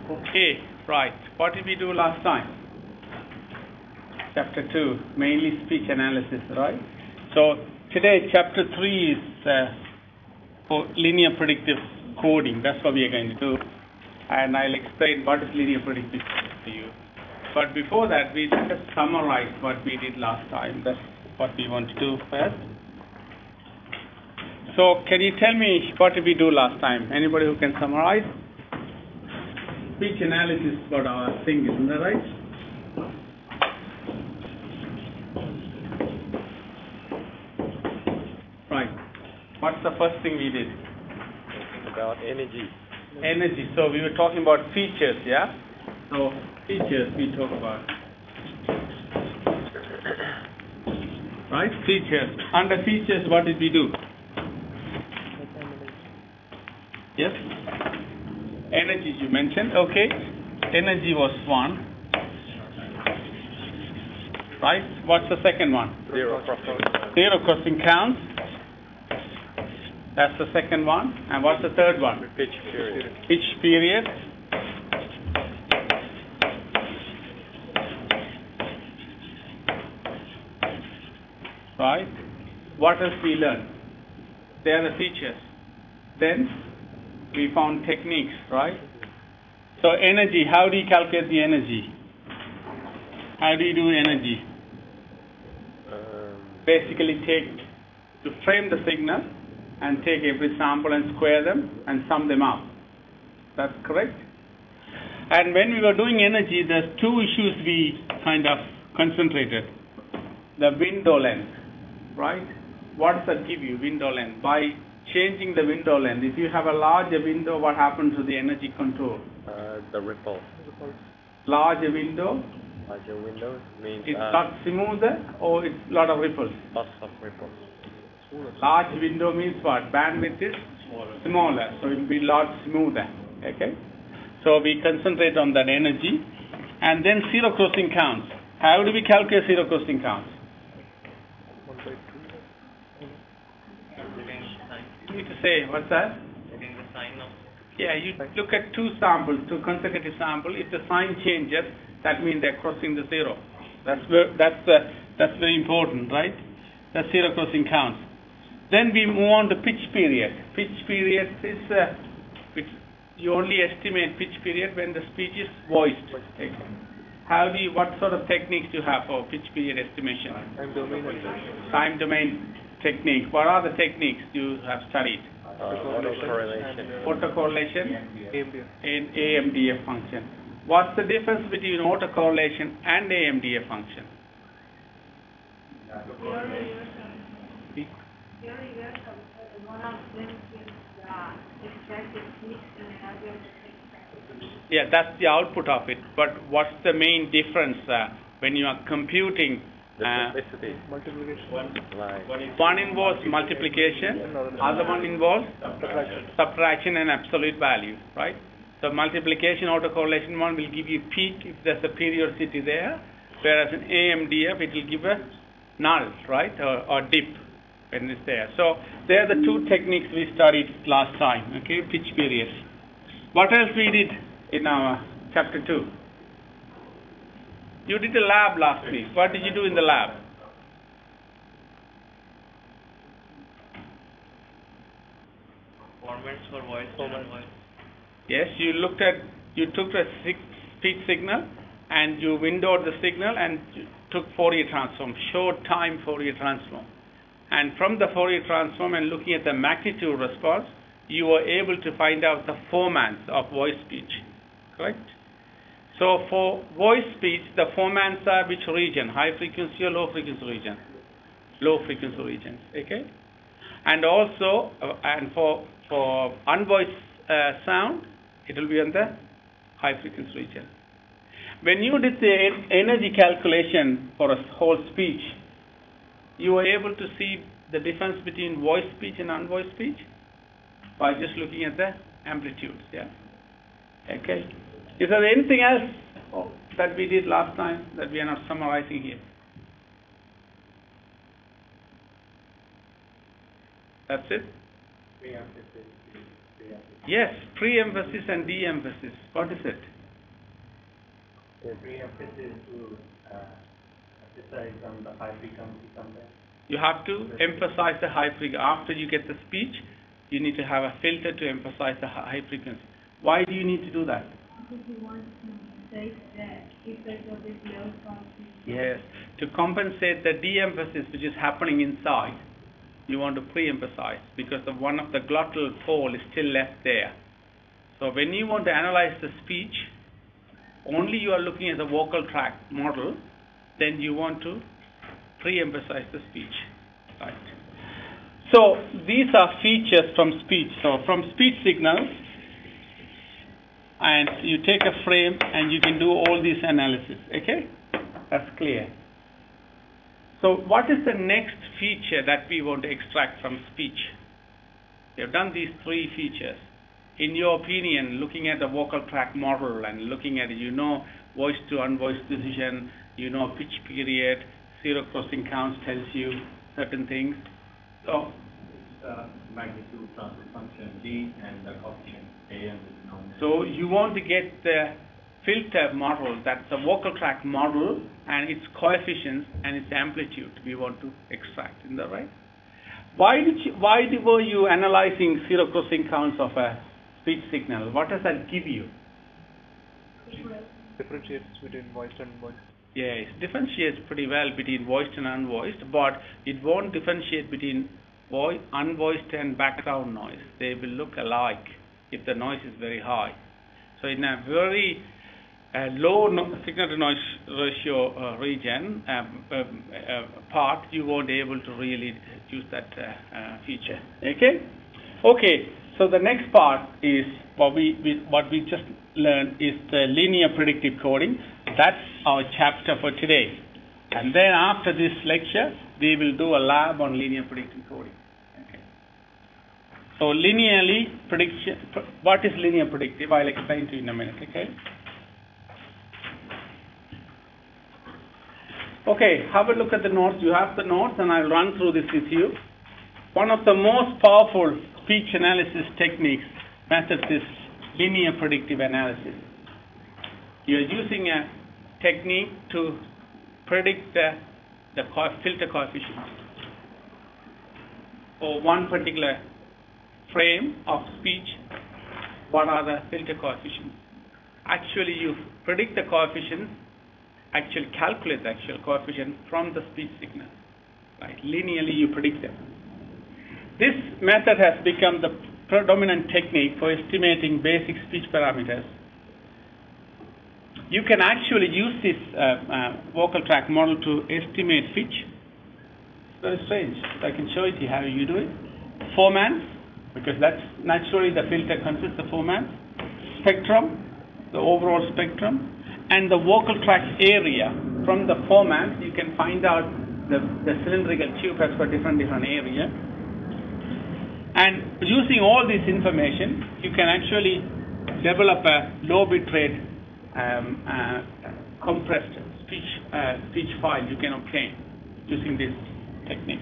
Okay, right. What did we do last time? Chapter 2, mainly speech analysis, right? So today, chapter 3 is for linear predictive coding. That's what we are going to do. And I'll explain what is linear predictive to you. But before that, we just summarize what we did last time. That's what we want to do first. So can you tell me what did we do last time? Anybody who can summarize? Speech analysis is what our thing, isn't that right? Right. What's the first thing we did? About energy. Energy. So we were talking about features, yeah? So features we talk about. Right? Features. Under features, what did we do? Yes? Energy you mentioned. Okay. Energy was one. Right? What's the second one? Zero crossing. Zero crossing counts. That's the second one. And what's the third one? Pitch period. Pitch period. Right? What else we learned? They are the features. Then we found techniques, right? So energy, how do you calculate the energy? How do you do energy? Basically to frame the signal and take every sample and square them and sum them up. That's correct? And when we were doing energy, there's two issues we kind of concentrated. The window length, right? What does that give you, window length? By changing the window length, if you have a larger window, what happens to the energy control? The ripple. Larger window? Larger windows means It's not smoother or it's a lot of ripples? lots of ripples. Large window means what? Bandwidth is smaller, so it will be a lot smoother. Okay? So we concentrate on that energy. And then zero crossing counts. How do we calculate zero crossing counts? You need to say, what's that? Yeah, you look at two samples, two consecutive samples. If the sign changes, that means they're crossing the zero. That's very important, right? That's zero crossing counts. Then we move on to pitch period. Pitch period is you only estimate pitch period when the speech is voiced. Okay. What sort of techniques do you have for pitch period estimation? Time domain technique. What are the techniques you have studied? Autocorrelation. Autocorrelation and AMDF function. What's the difference between autocorrelation and AMDF function? Yeah, that's the output of it. But what's the main difference when you are computing? One involves multiplication, other one involves subtraction and absolute value, right? So multiplication autocorrelation one will give you peak if there's a periodicity there, whereas in AMDF it will give a null, right, or dip when it's there. So they are the two techniques we studied last time, okay, pitch period. What else we did in our chapter 2? You did a lab last week. What did you do in the lab? Formats for voice and voice. Yes, you took a speech signal and you windowed the signal and you took Fourier transform, short time Fourier transform. And from the Fourier transform and looking at the magnitude response, you were able to find out the formants of voice speech, correct? So for voice speech, the formants are which region? High frequency or low frequency region? Low frequency regions, okay? And also, and for unvoiced sound, it will be on the high frequency region. When you did the energy calculation for a whole speech, you were able to see the difference between voice speech and unvoiced speech by just looking at the amplitudes, yeah? Okay. Is there anything else that we did last time that we are not summarizing here? That's it? Yes, pre-emphasis and de-emphasis. What is it? Pre-emphasis to emphasize on the high frequency somewhere. You have to emphasize the high frequency. After you get the speech, you need to have a filter to emphasize the high frequency. Why do you need to do that? Because you want to compensate the effect of this low frequency. Yes, to compensate the de-emphasis which is happening inside, you want to pre-emphasize because one of the glottal pole is still left there. So when you want to analyze the speech, only you are looking at the vocal tract model, then you want to pre-emphasize the speech. Right. So these are features from speech. So from speech signals, and you take a frame and you can do all these analysis. Okay, that's clear. So what is the next feature that we want to extract from speech? We have done these three features. In your opinion, looking at the vocal tract model and looking at it, you know voice to unvoiced decision, you know pitch period, zero crossing counts tells you certain things. So Magnitude, transfer function D, and the coefficient A and the denominator. So you want to get the filter model, that's the vocal tract model, and its coefficients and its amplitude we want to extract. Isn't that right? Why were you analyzing zero crossing counts of a speech signal? What does that give you? Differentiates between voiced and unvoiced. Yes, differentiates pretty well between voiced and unvoiced, but it won't differentiate between unvoiced and background noise. They will look alike if the noise is very high. So in a very low signal to noise ratio region part, you won't be able to really use that feature. Okay. So the next part is what we just learned is the linear predictive coding. That's our chapter for today. And then after this lecture, we will do a lab on linear predictive coding. Okay. So linearly prediction. What is linear predictive? I'll explain to you in a minute. Okay, have a look at the notes. You have the notes and I'll run through this with you. One of the most powerful speech analysis techniques, methods, is linear predictive analysis. You're using a technique to predict the filter coefficients for one particular frame of speech. What are the filter coefficients? Actually, you predict the coefficients, actually calculate the actual coefficient from the speech signal. Right? Linearly, you predict them. This method has become the predominant technique for estimating basic speech parameters. You can actually use this vocal tract model to estimate pitch. It's very strange. I can show it to you how you do it. Formants, because that's naturally the filter consists of formants. Spectrum, the overall spectrum, and the vocal tract area. From the formants, you can find out the cylindrical tube has got different area. And using all this information, you can actually develop a low bit rate compressed speech file you can obtain using this technique.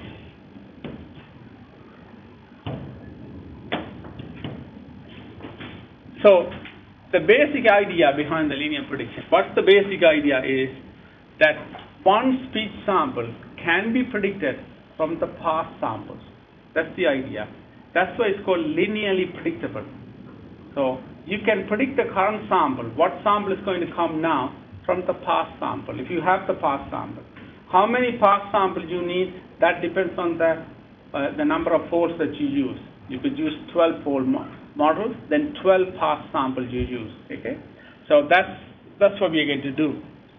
So the basic idea behind the linear prediction, what's the basic idea is that one speech sample can be predicted from the past samples. That's the idea. That's why it's called linearly predictable. So you can predict the current sample, what sample is going to come now from the past sample, if you have the past sample. How many past samples you need, that depends on the number of folds that you use. You could use 12 fold models, then 12 past samples you use. Okay? So that's what we are going to do.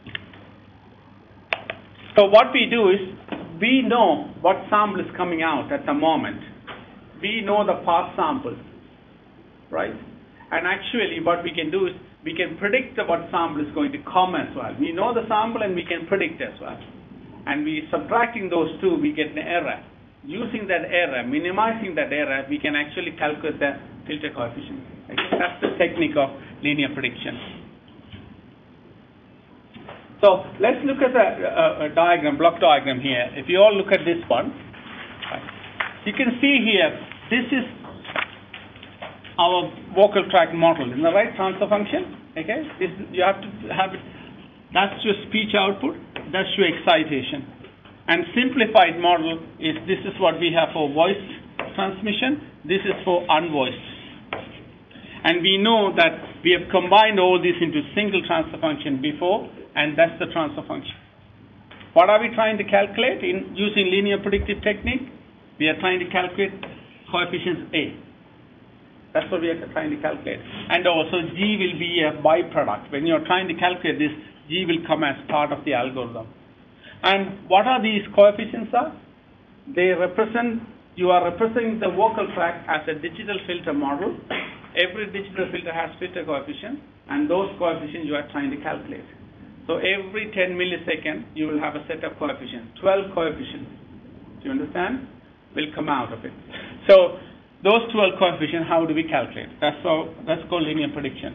So what we do is, we know what sample is coming out at the moment. We know the past samples, right? And actually what we can do is, we can predict what sample is going to come as well. We know the sample and we can predict as well. And we subtracting those two, we get an error. Using that error, minimizing that error, we can actually calculate the filter coefficient. Okay? That's the technique of linear prediction. So let's look at a diagram, block diagram here. If you all look at this one, right, you can see here, this is our vocal tract model. Isn't that right? Transfer function. Okay. You have to have it That's your speech output, that's your excitation. And simplified model is, this is what we have for voice transmission, this is for unvoiced. And we know that we have combined all this into single transfer function before, and that's the transfer function. What are we trying to calculate in using linear predictive technique? We are trying to calculate coefficients A. That's what we are trying to calculate. And also G will be a byproduct. When you are trying to calculate this, G will come as part of the algorithm. And what are these coefficients are? They represent, you are representing the vocal tract as a digital filter model. Every digital filter has filter coefficients, and those coefficients you are trying to calculate. So every 10 milliseconds, you will have a set of coefficients, 12 coefficients. Do you understand? Will come out of it. So those 12 coefficients, how do we calculate? That's called linear prediction.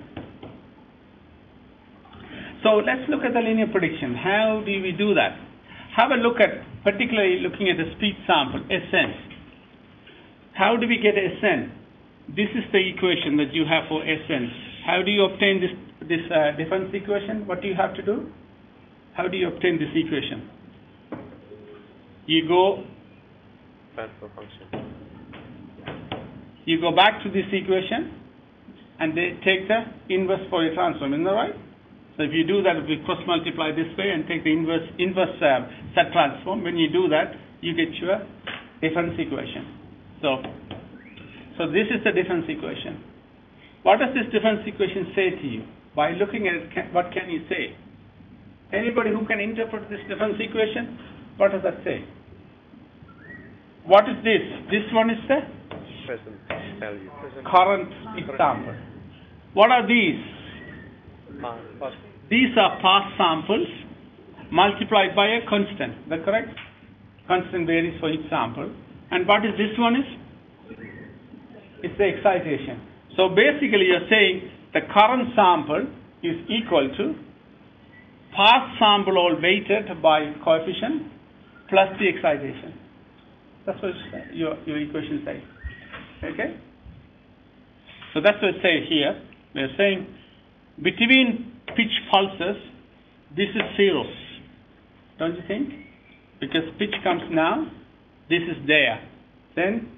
So let's look at the linear prediction. How do we do that? Have a look at, particularly looking at the speech sample, Sn. How do we get Sn? This is the equation that you have for Sn. How do you obtain this difference equation? What do you have to do? How do you obtain this equation? You go Transfer function. You go back to this equation and they take the inverse Fourier transform, isn't that right? So if you do that, if we cross multiply this way and take the inverse set transform, when you do that, you get your difference equation. So this is the difference equation. What does this difference equation say to you? By looking at it, what can you say? Anybody who can interpret this difference equation, what does that say? What is this? This one is the Present value. current sample. What are these? Past. These are past samples multiplied by a constant. Is that correct? Constant varies for each sample. And what is this one is? It's the excitation. So basically you're saying the current sample is equal to past sample all weighted by coefficient plus the excitation. That's what your equation says. Okay? So that's what it says here. We're saying between pitch pulses, this is zeros. Don't you think? Because pitch comes now, this is there. Then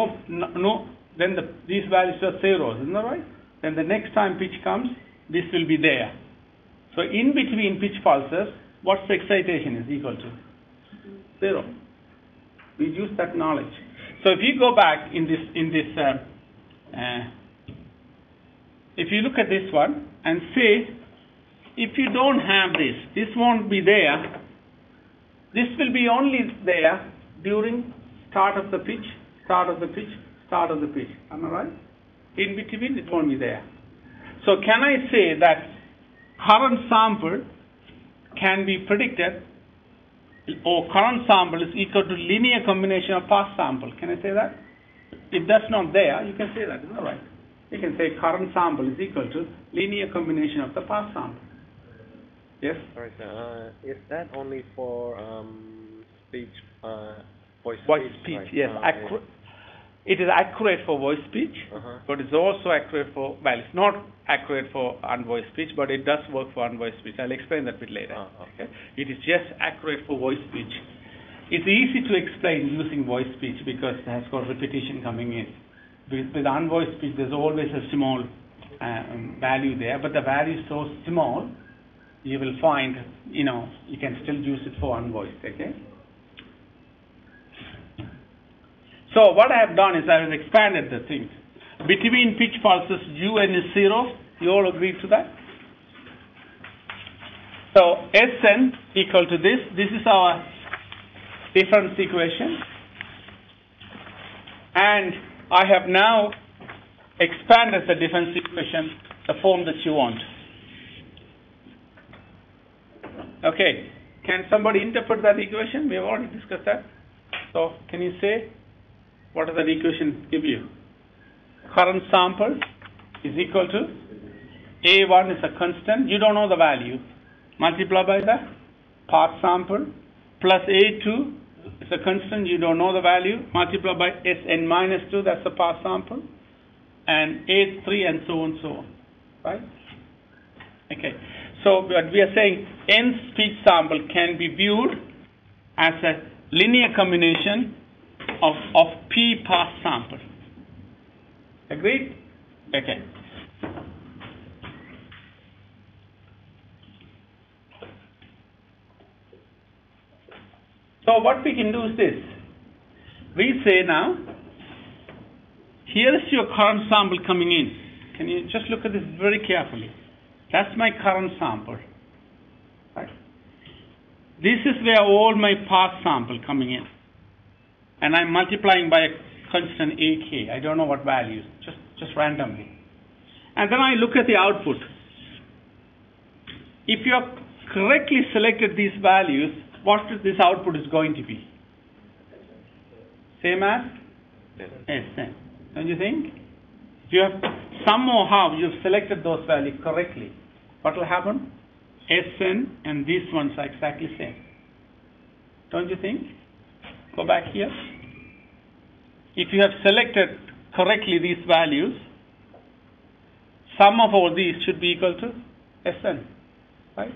these values are zeros, isn't that right? Then the next time pitch comes, this will be there. So in between pitch pulses, what's the excitation is equal to? 0. We use that knowledge. So if you go back if you look at this one and say, if you don't have this won't be there. This will be only there during start of the pitch. Am I right? In between, it won't be there. So can I say that current sample can be predicted, or current sample is equal to linear combination of past sample? Can I say that? If that's not there, you can say that, isn't that right? You can say current sample is equal to linear combination of the past sample. Yes? Sorry, sir. Is that only for speech, voice speech? Right? Yes. It is accurate for voice speech, but it's also accurate for, well, it's not accurate for unvoiced speech, but it does work for unvoiced speech. I'll explain that a bit later. Okay? It is just accurate for voice speech. It's easy to explain using voice speech because it has got repetition coming in. With unvoiced speech, there's always a small value there, but the value is so small, you will find, you can still use it for unvoiced, okay? So what I have done is I have expanded the things. Between pitch pulses, UN is 0. You all agree to that? So Sn equal to this. This is our difference equation. And I have now expanded the difference equation, the form that you want. Okay. Can somebody interpret that equation? We have already discussed that. So can you say, what does that equation give you? Current sample is equal to A1 is a constant. You don't know the value. Multiply by the past sample plus A2 is a constant. You don't know the value. Multiply by Sn minus 2. That's the past sample. And A3 and so on, so on. Right? Okay. So what we are saying, n speech sample can be viewed as a linear combination of p past sample. Agreed? Okay. So what we can do is this. We say now, here is your current sample coming in. Can you just look at this very carefully? That's my current sample. Right? This is where all my past sample coming in. And I'm multiplying by a constant AK. I don't know what values, just randomly. And then I look at the output. If you have correctly selected these values, what this output is going to be? Same as? Yes, same. Don't you think? If you have somehow you've selected those values correctly, what will happen? Sn and these ones are exactly same. Don't you think? Go back here. If you have selected correctly these values, sum of all these should be equal to Sn, right?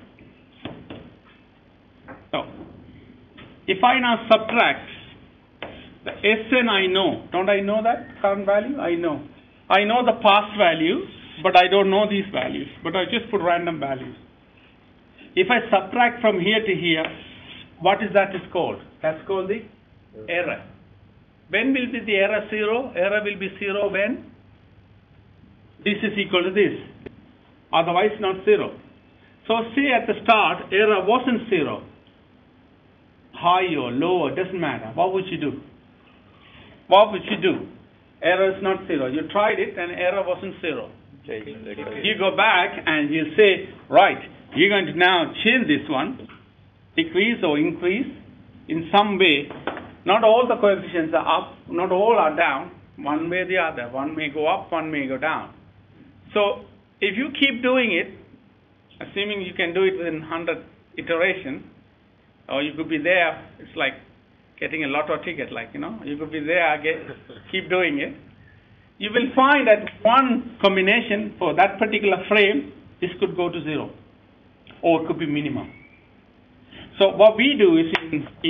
So, if I now subtract the Sn, I know. Don't I know that current value? I know. I know the past value, but I don't know these values. But I just put random values. If I subtract from here to here, what is that is called? That's called the error. When will be the error 0? Error will be 0 when this is equal to this. Otherwise not 0. So say at the start, error wasn't 0. High or low, doesn't matter. What would you do? What would you do? Error is not 0. You tried it and error wasn't 0. You go back and you say, right, you're going to now change this one, decrease or increase in some way. Not all the coefficients are up, not all are down, one way or the other. One may go up, one may go down. So if you keep doing it, assuming you can do it within 100 iterations, or you could be there, it's like getting a lotto ticket, like, you could be there, keep doing it. You will find that one combination for that particular frame, this could go to 0, or it could be minimum. So what we do is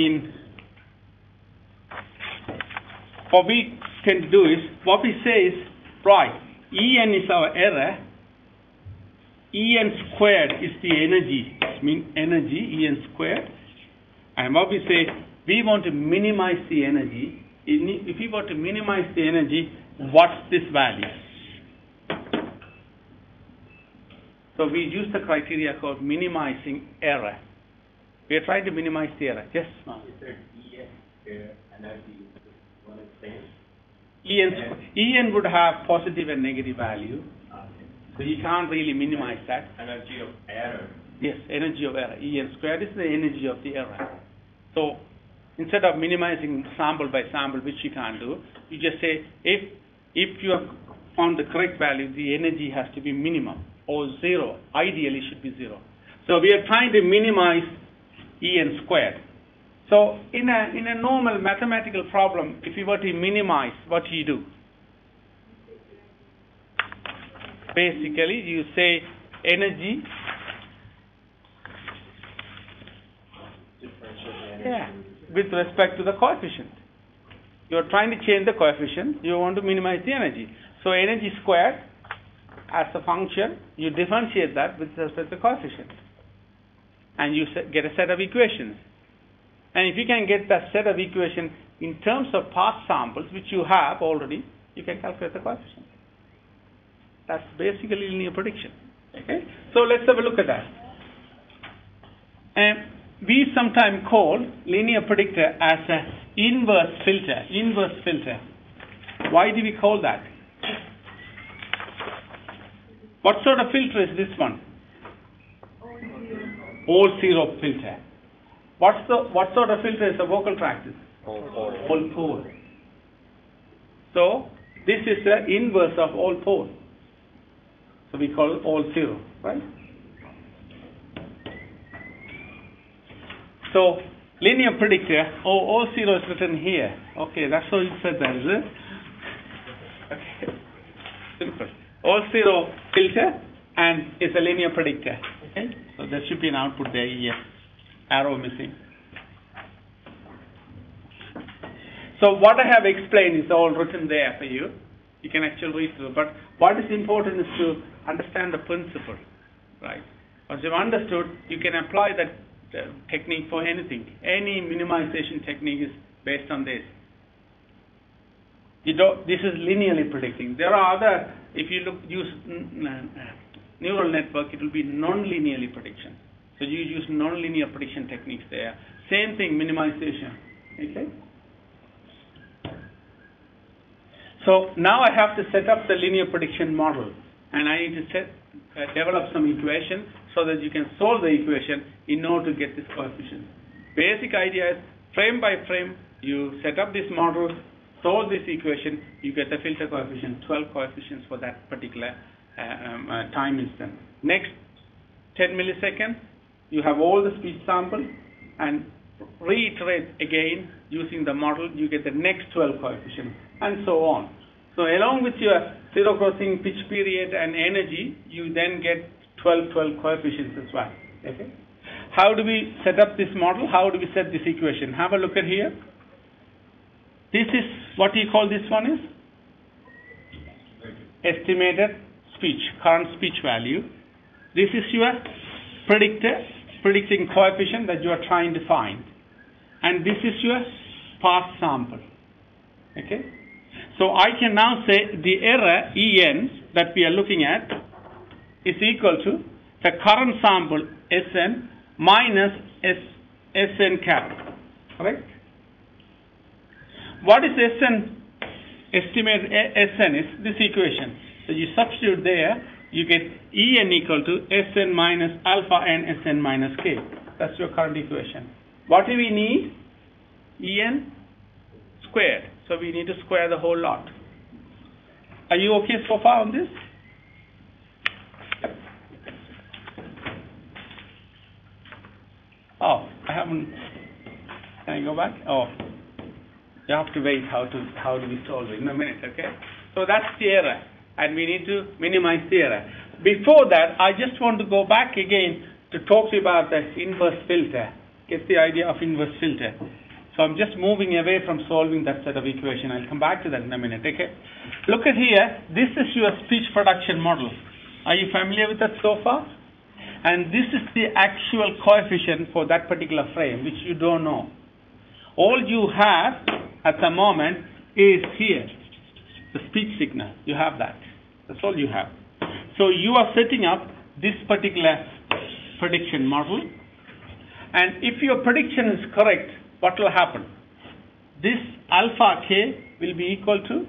what we can do is, what we say is, right, En is our error, En squared is the energy, energy, En squared. And what we say, we want to minimize the energy. If we want to minimize the energy, what's this value? So we use the criteria called minimizing error. We are trying to minimize the error. Yes? Is there En energy one is same? En would have positive and negative value. So you can't really minimize that. Energy of error. Yes, energy of error. En squared is the energy of the error. So instead of minimizing sample by sample, which you can't do, you just say, if you have found the correct value, the energy has to be minimum or 0. Ideally should be 0. So we are trying to minimize En squared. So in a normal mathematical problem, if you were to minimize, what do you do? Basically, you say energy. Yeah, with respect to the coefficient. You are trying to change the coefficient. You want to minimize the energy. So energy squared as a function, you differentiate that with respect to the coefficient. And you get a set of equations. And if you can get that set of equations in terms of past samples, which you have already, you can calculate the coefficient. That's basically linear prediction. Okay? So let's have a look at that. And we sometimes call linear predictor as an inverse filter. Inverse filter. Why do we call that? What sort of filter is this one? All zero filter. What sort of filter is a vocal tract? All pole. So this is the inverse of all pole. So we call it all zero, right? So linear predictor, all zero is written here. Okay, that's how you said that, is it? Okay, simple. All zero filter and is a linear predictor. Okay. So there should be an output there, yes. Arrow missing. So what I have explained is all written there for you. You can actually read through. But what is important is to understand the principle, right? Once you've understood, you can apply that technique for anything. Any minimization technique is based on this. This is linearly predicting. There are other, if you use neural network, it will be non-linearly prediction. So you use non-linear prediction techniques there. Same thing, minimization. Okay. So now I have to set up the linear prediction model, and I need to develop some equation so that you can solve the equation in order to get this coefficient. Basic idea is frame by frame, you set up this model, solve this equation, you get the filter coefficient, 12 coefficients for that particular time instant. Next 10 milliseconds, you have all the speech sample, and reiterate again using the model, you get the next 12 coefficients, and so on. So along with your zero crossing pitch period and energy, you then get 12 coefficients as well. Okay. How do we set up this model? How do we set this equation? Have a look at here. This is what you call this one is estimated speech, current speech value. This is your predicting coefficient that you are trying to find. And this is your past sample. Okay. So I can now say the error En that we are looking at is equal to the current sample Sn minus Sn cap. Correct? What is Sn? Estimated Sn is this equation. So you substitute there, you get En equal to Sn minus alpha n Sn minus k. That's your current equation. What do we need? En squared. So we need to square the whole lot. Are you okay so far on this? Oh, I haven't. Can I go back? Oh, you have to wait. How do we solve it in a minute? Okay. So that's the error, and we need to minimize the error. Before that, I just want to go back again to talk to you about the inverse filter. Get the idea of inverse filter. So I'm just moving away from solving that set of equation. I'll come back to that in a minute, okay? Look at here. This is your speech production model. Are you familiar with that so far? And this is the actual coefficient for that particular frame, which you don't know. All you have at the moment is here, the speech signal. You have that. That's all you have. So you are setting up this particular prediction model. And if your prediction is correct, what will happen? This alpha k will be equal to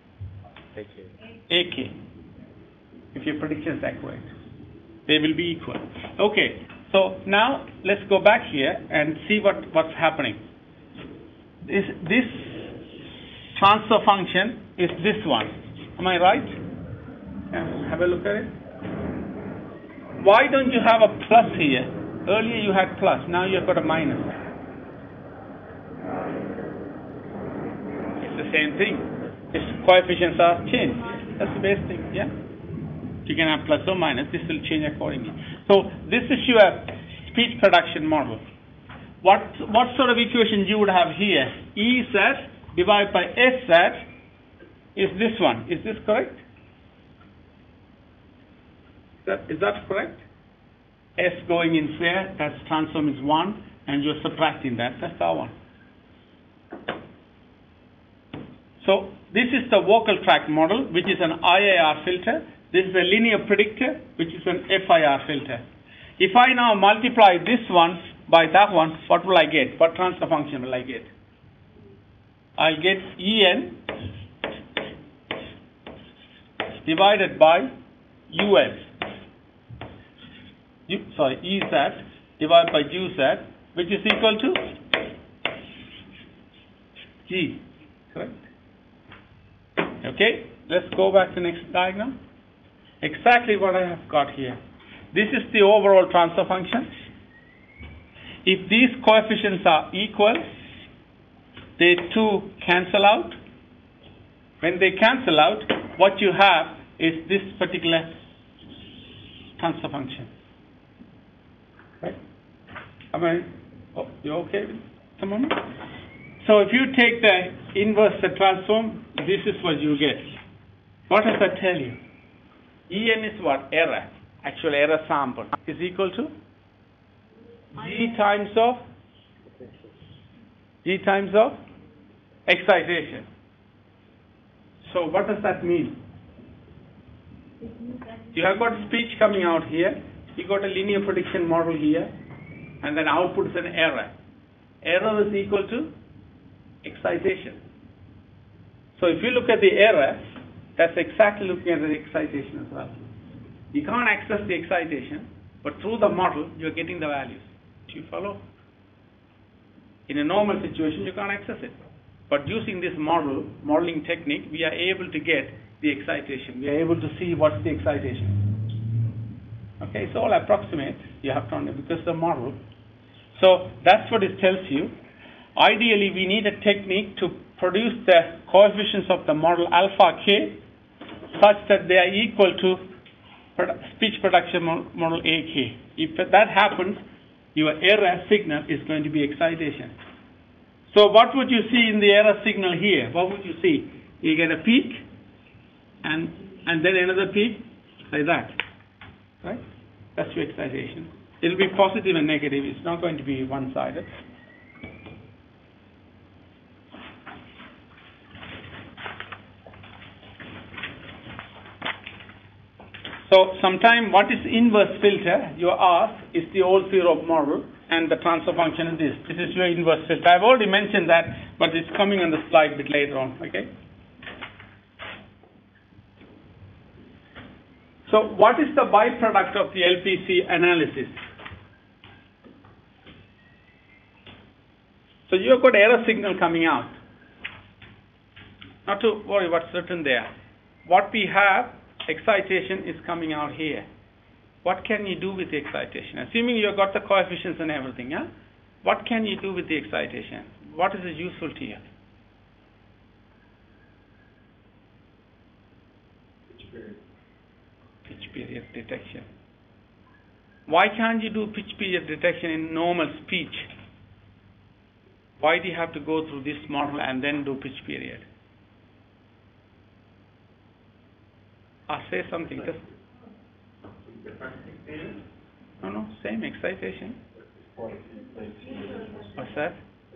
AK. If your prediction is accurate, they will be equal. Okay, so now let's go back here and see what's happening. This transfer function is this one. Am I right? Yeah, have a look at it. Why don't you have a plus here? Earlier you had plus, now you've got a minus. It's the same thing. Its coefficients are changed. That's the best thing, yeah? You can have plus or minus, this will change accordingly. So this is your speech production model. What sort of equation you would have here? Ez divided by Sz is this one. Is this correct? Is that correct? S going in there, that's transform is 1, and you're subtracting that. That's our one. So this is the vocal tract model, which is an IIR filter. This is a linear predictor, which is an FIR filter. If I now multiply this one by that one, what will I get? What transfer function will I get? I'll get En divided by US. Ez divided by UZ, which is equal to G. Correct? Okay, let's go back to the next diagram. Exactly what I have got here. This is the overall transfer function. If these coefficients are equal, they two cancel out. When they cancel out, what you have is this particular transfer function. You okay with the moment? So if you take the inverse transform, this is what you get. What does that tell you? En is what? Error. Actual error sample is equal to G times of excitation. So what does that mean? You have got speech coming out here, you got a linear prediction model here, and then output is an error. Error is equal to excitation. So if you look at the error, that's exactly looking at the excitation as well. You can't access the excitation, but through the model, you're getting the values. Do you follow? In a normal situation, you can't access it. But using this modeling technique, we are able to get the excitation. We are able to see what's the excitation. Okay, it's all approximate. You have to understand because the model. So that's what it tells you. Ideally, we need a technique to produce the coefficients of the model alpha k such that they are equal to speech production model AK. If that happens, your error signal is going to be excitation. So what would you see in the error signal here? What would you see? You get a peak and then another peak like that. Right? That's your excitation. It will be positive and negative. It's not going to be one-sided. So sometime what is inverse filter? You ask is the old zero model and the transfer function is this. This is your inverse filter. I've already mentioned that, but it's coming on the slide a bit later on. Okay. So what is the byproduct of the LPC analysis? So you've got error signal coming out. Not to worry what's written there. What we have, excitation is coming out here. What can you do with the excitation? Assuming you've got the coefficients and everything, yeah? What can you do with the excitation? What is it useful to you? Pitch period detection. Why can't you do pitch period detection in normal speech? Why do you have to go through this model and then do pitch period? I'll say something. No, same excitation. What's that?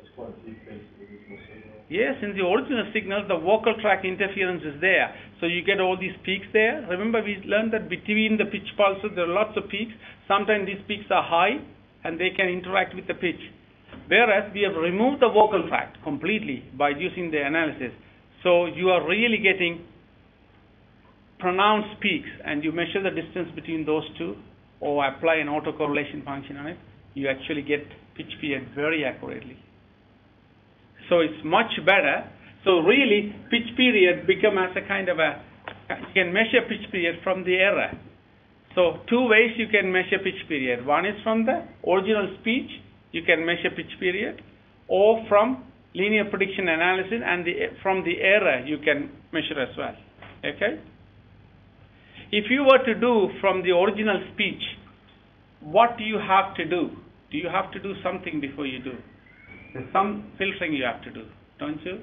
Yes, in the original signal, the vocal tract interference is there. So you get all these peaks there. Remember, we learned that between the pitch pulses, there are lots of peaks. Sometimes these peaks are high, and they can interact with the pitch. Whereas, we have removed the vocal tract completely by using the analysis. So you are really getting pronounced peaks, and you measure the distance between those two or apply an autocorrelation function on it, you actually get pitch period very accurately. So it's much better. So really, pitch period become as a kind of a, you can measure pitch period from the error. So two ways you can measure pitch period. One is from the original speech, you can measure pitch period, or from linear prediction analysis, and from the error you can measure as well. Okay? If you were to do from the original speech, what do you have to do? Do you have to do something before you do? There's some filtering you have to do, don't you?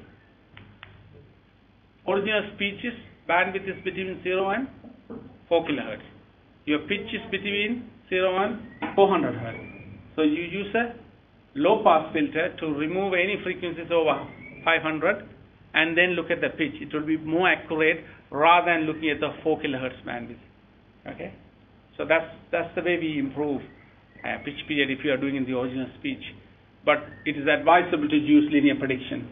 Original speech is, bandwidth is between 0 and 4 kilohertz. Your pitch is between 0 and 400 hertz. So you use a low pass filter to remove any frequencies over 500 and then look at the pitch. It will be more accurate rather than looking at the 4 kilohertz bandwidth. Okay? So that's the way we improve pitch period if you are doing in the original speech. But it is advisable to use linear prediction.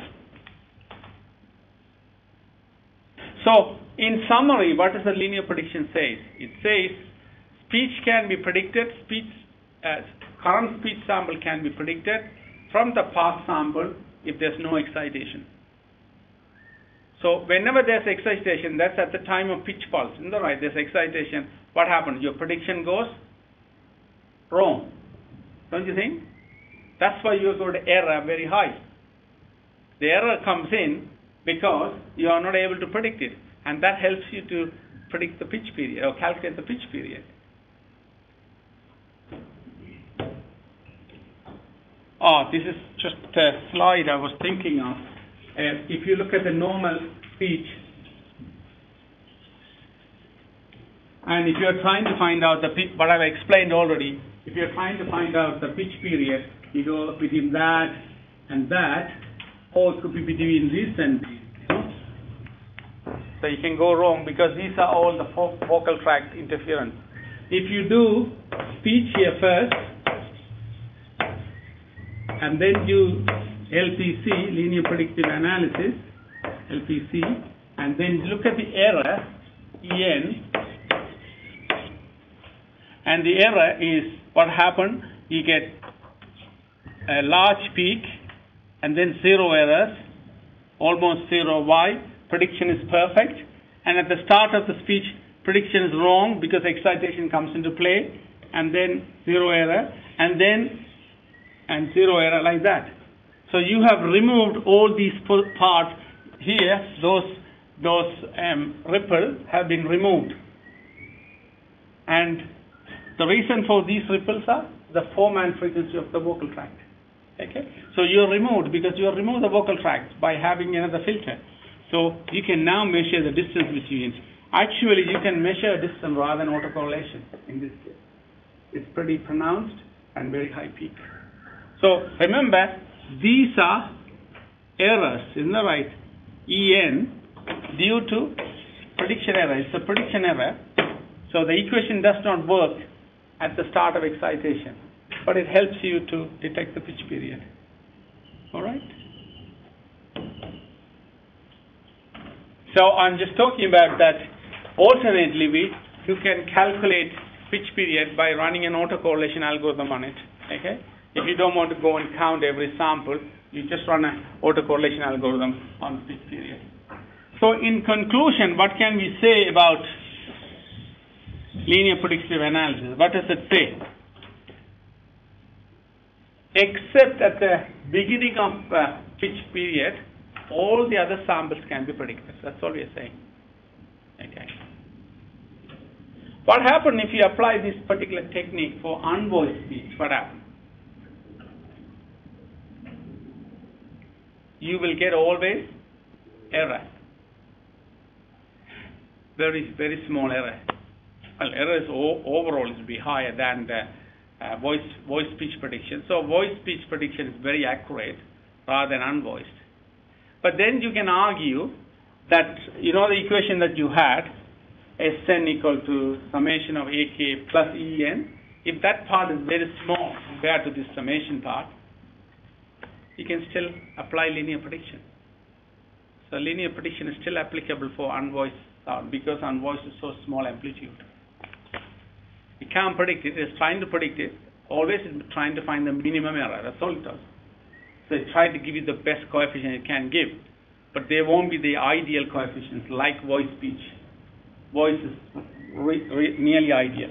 So, in summary, what does the linear prediction say? It says speech can be predicted, current speech sample can be predicted from the past sample if there's no excitation. So whenever there's excitation, that's at the time of pitch pulse. In the right, there's excitation. What happens? Your prediction goes wrong. Don't you think? That's why you got error very high. The error comes in because you are not able to predict it. And that helps you to predict the pitch period or calculate the pitch period. This is just a slide I was thinking of. If you look at the normal speech, and if you're trying to find out the pitch, what I've explained already, if you're trying to find out the pitch period, you go between that and that, or it could be between this and this. So you can go wrong because these are all the vocal tract interference. If you do speech here first, and then do LPC, linear predictive analysis, LPC, and then look at the error, EN, and the error is what happened, you get a large peak and then 0 errors, almost 0. Why? Prediction is perfect, and at the start of the speech, prediction is wrong because excitation comes into play, and then 0 error, and 0 error like that. So you have removed all these parts here, those ripples have been removed. And the reason for these ripples are the form and frequency of the vocal tract. Okay? So you're removed because you have removed the vocal tract by having another filter. So you can now measure the distance between. Actually, you can measure a distance rather than autocorrelation in this case. It's pretty pronounced and very high peak. So remember, these are errors, isn't that right? EN due to prediction error. It's a prediction error. So the equation does not work at the start of excitation, but it helps you to detect the pitch period. All right? So I'm just talking about that. Alternatively, you can calculate pitch period by running an autocorrelation algorithm on it. Okay? If you don't want to go and count every sample, you just run an autocorrelation algorithm on pitch period. So in conclusion, what can we say about linear predictive analysis? What does it say? Except at the beginning of pitch period, all the other samples can be predicted. That's all we are saying. Okay. What happens if you apply this particular technique for unvoiced speech? What happens? You will get always error. Very, very small error. Well, error is overall is be higher than the voice speech prediction. So voice speech prediction is very accurate rather than unvoiced. But then you can argue that, you know, the equation that you had, Sn equal to summation of AK plus En, if that part is very small compared to this summation part, you can still apply linear prediction. So linear prediction is still applicable for unvoiced sound because unvoiced is so small amplitude. You can't predict it. It's trying to predict it. Always it's trying to find the minimum error. That's all it does. So it tries to give you the best coefficient it can give. But they won't be the ideal coefficients like voice speech. Voice is nearly ideal.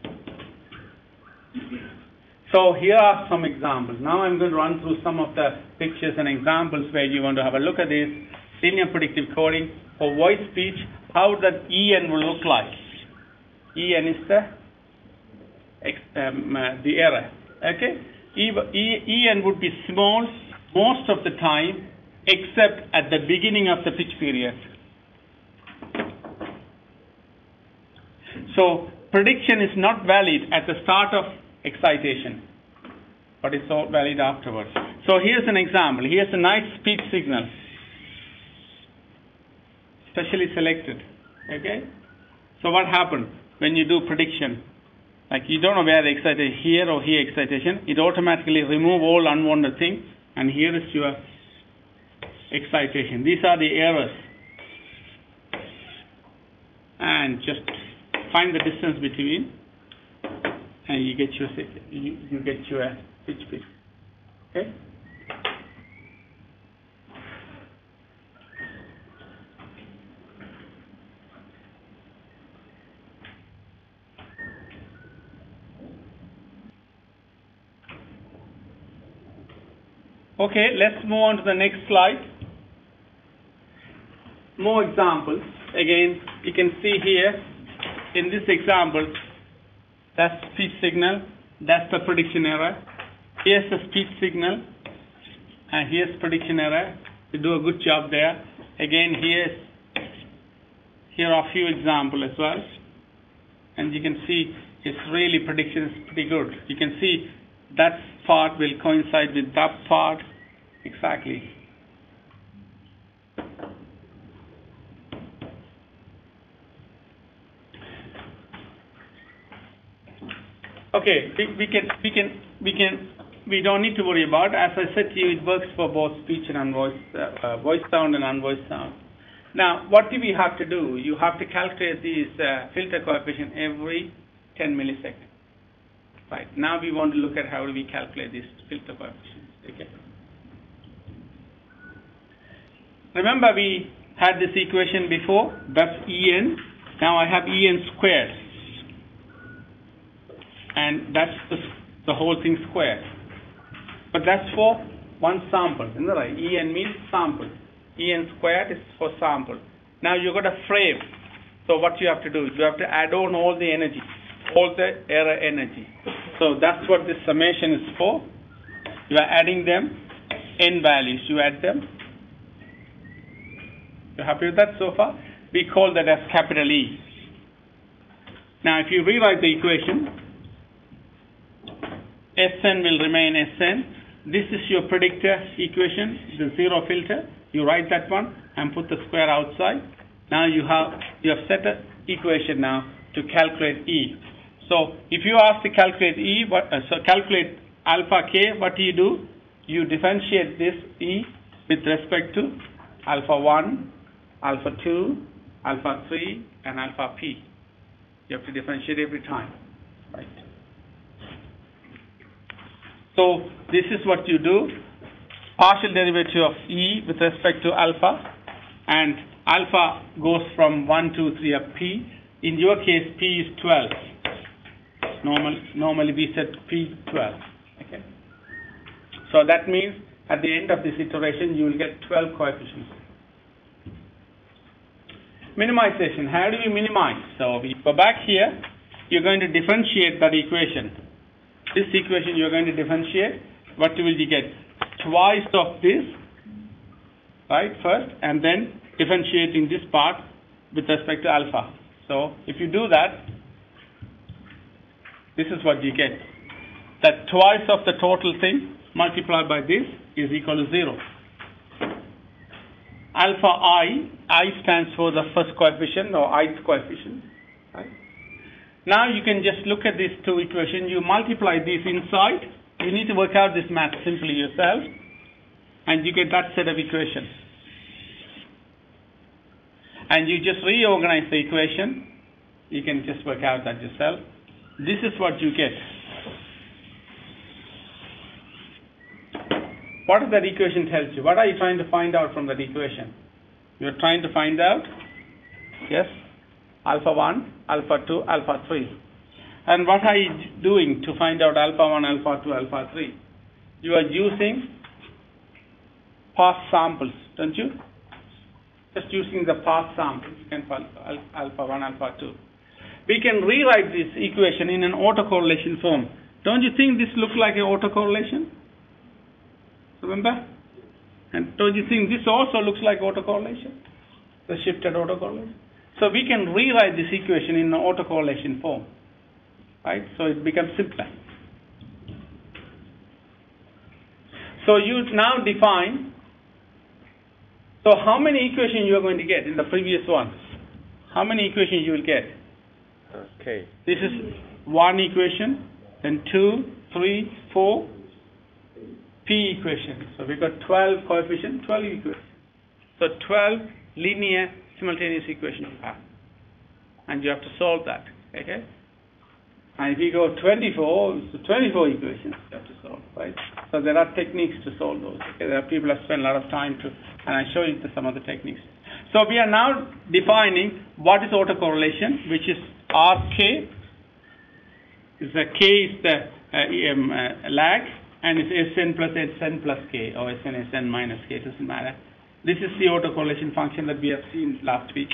So here are some examples. Now I'm going to run through some of the pictures and examples where you want to have a look at this. Linear predictive coding for voice speech, how that EN will look like. EN is the error. Okay? EN would be small most of the time except at the beginning of the pitch period. So prediction is not valid at the start of excitation, but it's all valid afterwards. So here's an example. Here's a nice speech signal, specially selected. Okay? So what happens when you do prediction? Like you don't know where the excitation, here or here excitation, it automatically remove all unwanted things, and here is your excitation. These are the errors. And just find the distance between, and you get your pitch peak. Okay? Okay, let's move on to the next slide. More examples. Again, you can see here in this example, that's speech signal, that's the prediction error. Here's the speech signal, and here's prediction error. You do a good job there. Again, here are a few examples as well, and you can see its really prediction is pretty good. You can see that part will coincide with that part exactly. Okay, we don't need to worry about. As I said to you, it works for both speech and unvoiced, voice sound and unvoiced sound. Now, what do we have to do? You have to calculate these filter coefficient every 10 milliseconds. Right. Now we want to look at how do we calculate these filter coefficients. Okay. Remember we had this equation before. That's En. Now I have En squared. And that's the whole thing squared. But that's for one sample, isn't that right? En means sample. En squared is for sample. Now you've got a frame. So what you have to do is you have to add on all the energy, all the error energy. So that's what this summation is for. You are adding them, n values, you add them. You happy with that so far? We call that as capital E. Now if you rewrite the equation, Sn will remain Sn. This is your predictor equation, the zero filter. You write that one and put the square outside. Now you have set an equation now to calculate E. So if you ask to calculate E, calculate alpha k, what do? You differentiate this E with respect to alpha 1, alpha 2, alpha 3, and alpha p. You have to differentiate every time, right? So this is what you do. Partial derivative of E with respect to alpha, and alpha goes from 1, 2, 3 up p. In your case, p is 12. Normally we set p 12. Okay. So that means at the end of this iteration, you will get 12 coefficients. Minimization. How do you minimize? So we go back here. You're going to differentiate that equation. This equation you're going to differentiate. What will you get? Twice of this, right, first, and then differentiating this part with respect to alpha. So if you do that, this is what you get. That twice of the total thing multiplied by this is equal to 0. Alpha I stands for the first coefficient or ith coefficient. Right? Now you can just look at these two equations. You multiply these inside. You need to work out this math simply yourself, and you get that set of equations. And you just reorganize the equation. You can just work out that yourself. This is what you get. What does that equation tell you? What are you trying to find out from that equation? You're trying to find out, yes, alpha 1, alpha 2, alpha 3. And what are you doing to find out alpha 1, alpha 2, alpha 3? You are using past samples, don't you? Just using the past samples, you can find alpha 1, alpha 2. We can rewrite this equation in an autocorrelation form. Don't you think this looks like an autocorrelation? Remember? And don't you think this also looks like autocorrelation? The shifted autocorrelation. So we can rewrite this equation in an autocorrelation form. Right? So it becomes simpler. So you now define, so how many equations you are going to get in the previous ones? How many equations you will get? Okay. This is one equation, then 2, 3, 4, p equations. So we've got 12 coefficients, 12 equations. So 12 linear simultaneous equations you have. And you have to solve that. Okay? And if you go 24, it's 24 equations you have to solve, right? So there are techniques to solve those. Okay? There are people who spend a lot of time to, and I show you some of the techniques. So we are now defining what is autocorrelation, which is RK. Is the K is the lag, and it's Sn plus Sn plus K, or Sn minus K, it doesn't matter. This is the autocorrelation function that we have seen last week.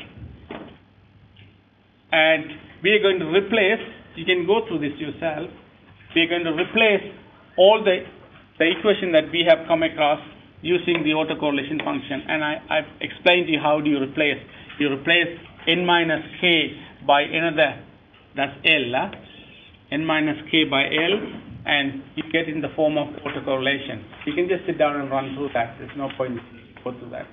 And we are going to replace, you can go through this yourself, we are going to replace all the the equation that we have come across using the autocorrelation function, and I've explained to you how do you replace. You replace n minus k by another, that's L, n minus k by L, and you get in the form of autocorrelation. You can just sit down and run through that. There's no point go through that.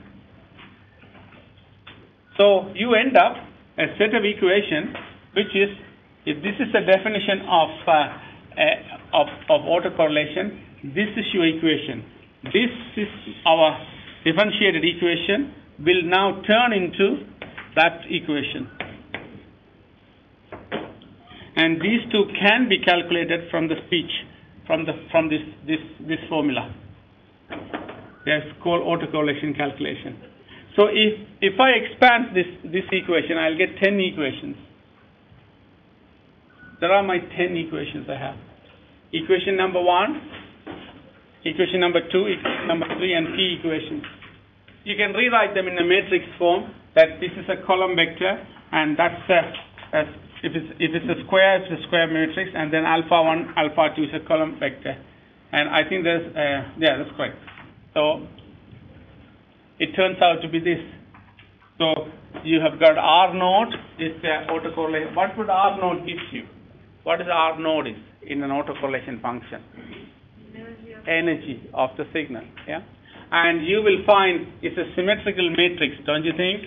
So you end up a set of equations, which is, if this is the definition of autocorrelation, this is your equation. This is our differentiated equation, will now turn into that equation. And these two can be calculated from the speech, from this formula. That's called autocorrelation calculation. So if I expand this equation, I'll get 10 equations. There are my 10 equations I have. Equation number 1, equation number 2, equation number 3, and p equations. You can rewrite them in a matrix form, that this is a column vector, and that's if it's a square, it's a square matrix, and then alpha 1, alpha 2 is a column vector. And I think there's, yeah, that's correct. So it turns out to be this. So you have got R naught, is the autocorrelation. What would R naught give you? What is R naught is in an autocorrelation function? Energy of the signal, yeah? And you will find it's a symmetrical matrix, don't you think?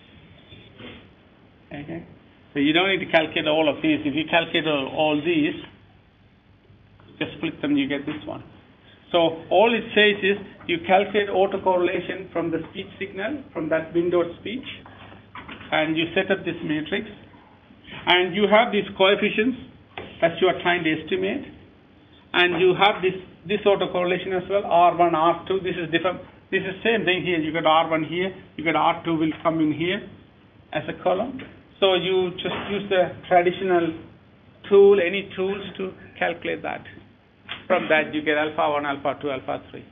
Okay. So you don't need to calculate all of these. If you calculate all these, just split them, you get this one. So all it says is you calculate autocorrelation from the speech signal, from that windowed speech, and you set up this matrix, and you have these coefficients that you are trying to estimate, and you have this autocorrelation as well, R1, R2. This is different. This is same thing here. You got R1 here, you got R2 will come in here as a column. So you just use the traditional tool, any tools to calculate that. From that you get alpha 1, alpha 2, alpha 3.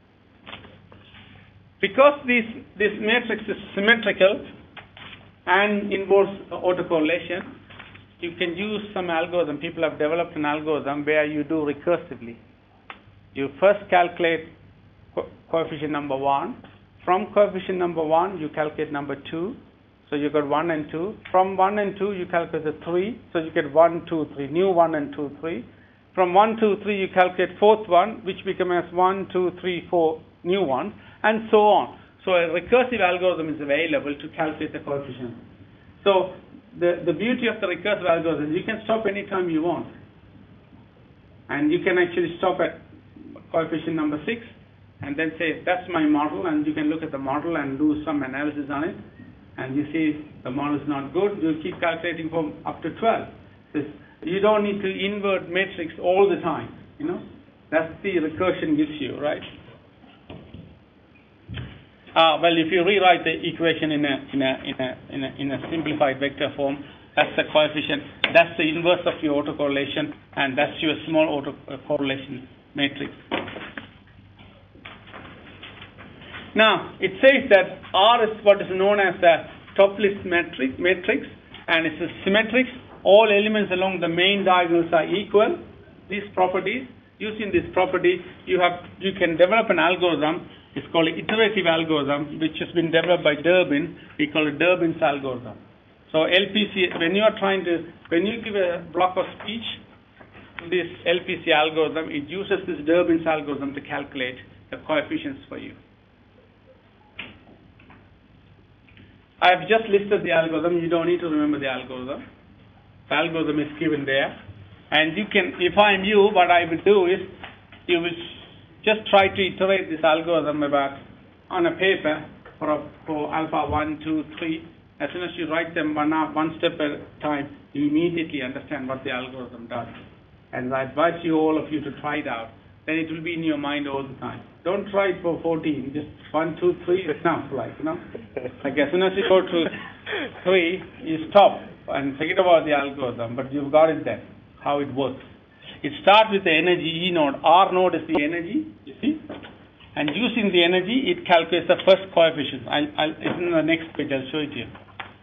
Because this matrix is symmetrical and involves autocorrelation, you can use some algorithm. People have developed an algorithm where you do recursively. You first calculate coefficient number 1. From coefficient number 1, you calculate number 2. So you got 1 and 2. From 1 and 2, you calculate the 3. So you get 1, 2, 3. New 1 and 2, 3. From 1, 2, 3, you calculate fourth one, which becomes 1, 2, 3, 4 new ones, and so on. So a recursive algorithm is available to calculate the coefficient. So the beauty of the recursive algorithm is you can stop anytime you want. And you can actually stop at coefficient number 6 and then say, that's my model, and you can look at the model and do some analysis on it. And you see the model is not good, you keep calculating from up to 12. You don't need to invert matrix all the time, you know. That's the recursion gives you, right? Well, if you rewrite the equation in a simplified vector form, that's the coefficient. That's the inverse of your autocorrelation, and that's your small autocorrelation matrix. Now, it says that R is what is known as the top-list matrix, and it's a symmetric. All elements along the main diagonals are equal. These properties, using this property, you can develop an algorithm. It's called an iterative algorithm, which has been developed by Durbin. We call it Durbin's algorithm. So LPC, when you give a block of speech to this LPC algorithm, it uses this Durbin's algorithm to calculate the coefficients for you. I have just listed the algorithm. You don't need to remember the algorithm. The algorithm is given there. And you can, if I'm you, what I will do is, you will just try to iterate this algorithm about on a paper for alpha 1, 2, 3. As soon as you write them one step at a time, you immediately understand what the algorithm does. And I advise all of you to try it out. Then it will be in your mind all the time. Don't try it for 14. Just 1, 2, 3 is enough, like, you know. Like as soon as you go to 3, you stop and forget about the algorithm, but you've got it there, how it works. It starts with the energy E naught. R naught is the energy, you see. And using the energy, it calculates the first coefficient. It's in the next page, I'll show it to you.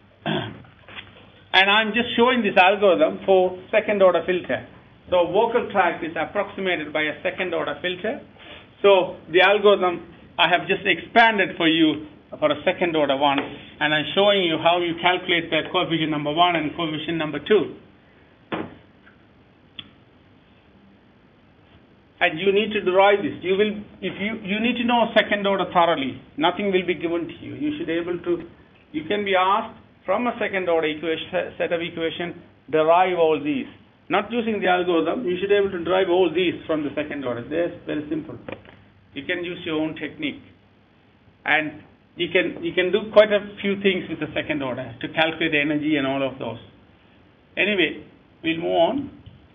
And I'm just showing this algorithm for second order filter. So vocal tract is approximated by a second order filter. So the algorithm I have just expanded for you for a second order one, and I'm showing you how you calculate the coefficient number 1 and coefficient number 2. And you need to derive this. You need to know second order thoroughly. Nothing will be given to you. You should be able to. You can be asked from a second order equation, set of equation, derive all these. Not using the algorithm, you should be able to derive all these from the second order. That's very simple. You can use your own technique, and you can do quite a few things with the second order to calculate the energy and all of those. Anyway, we'll move on.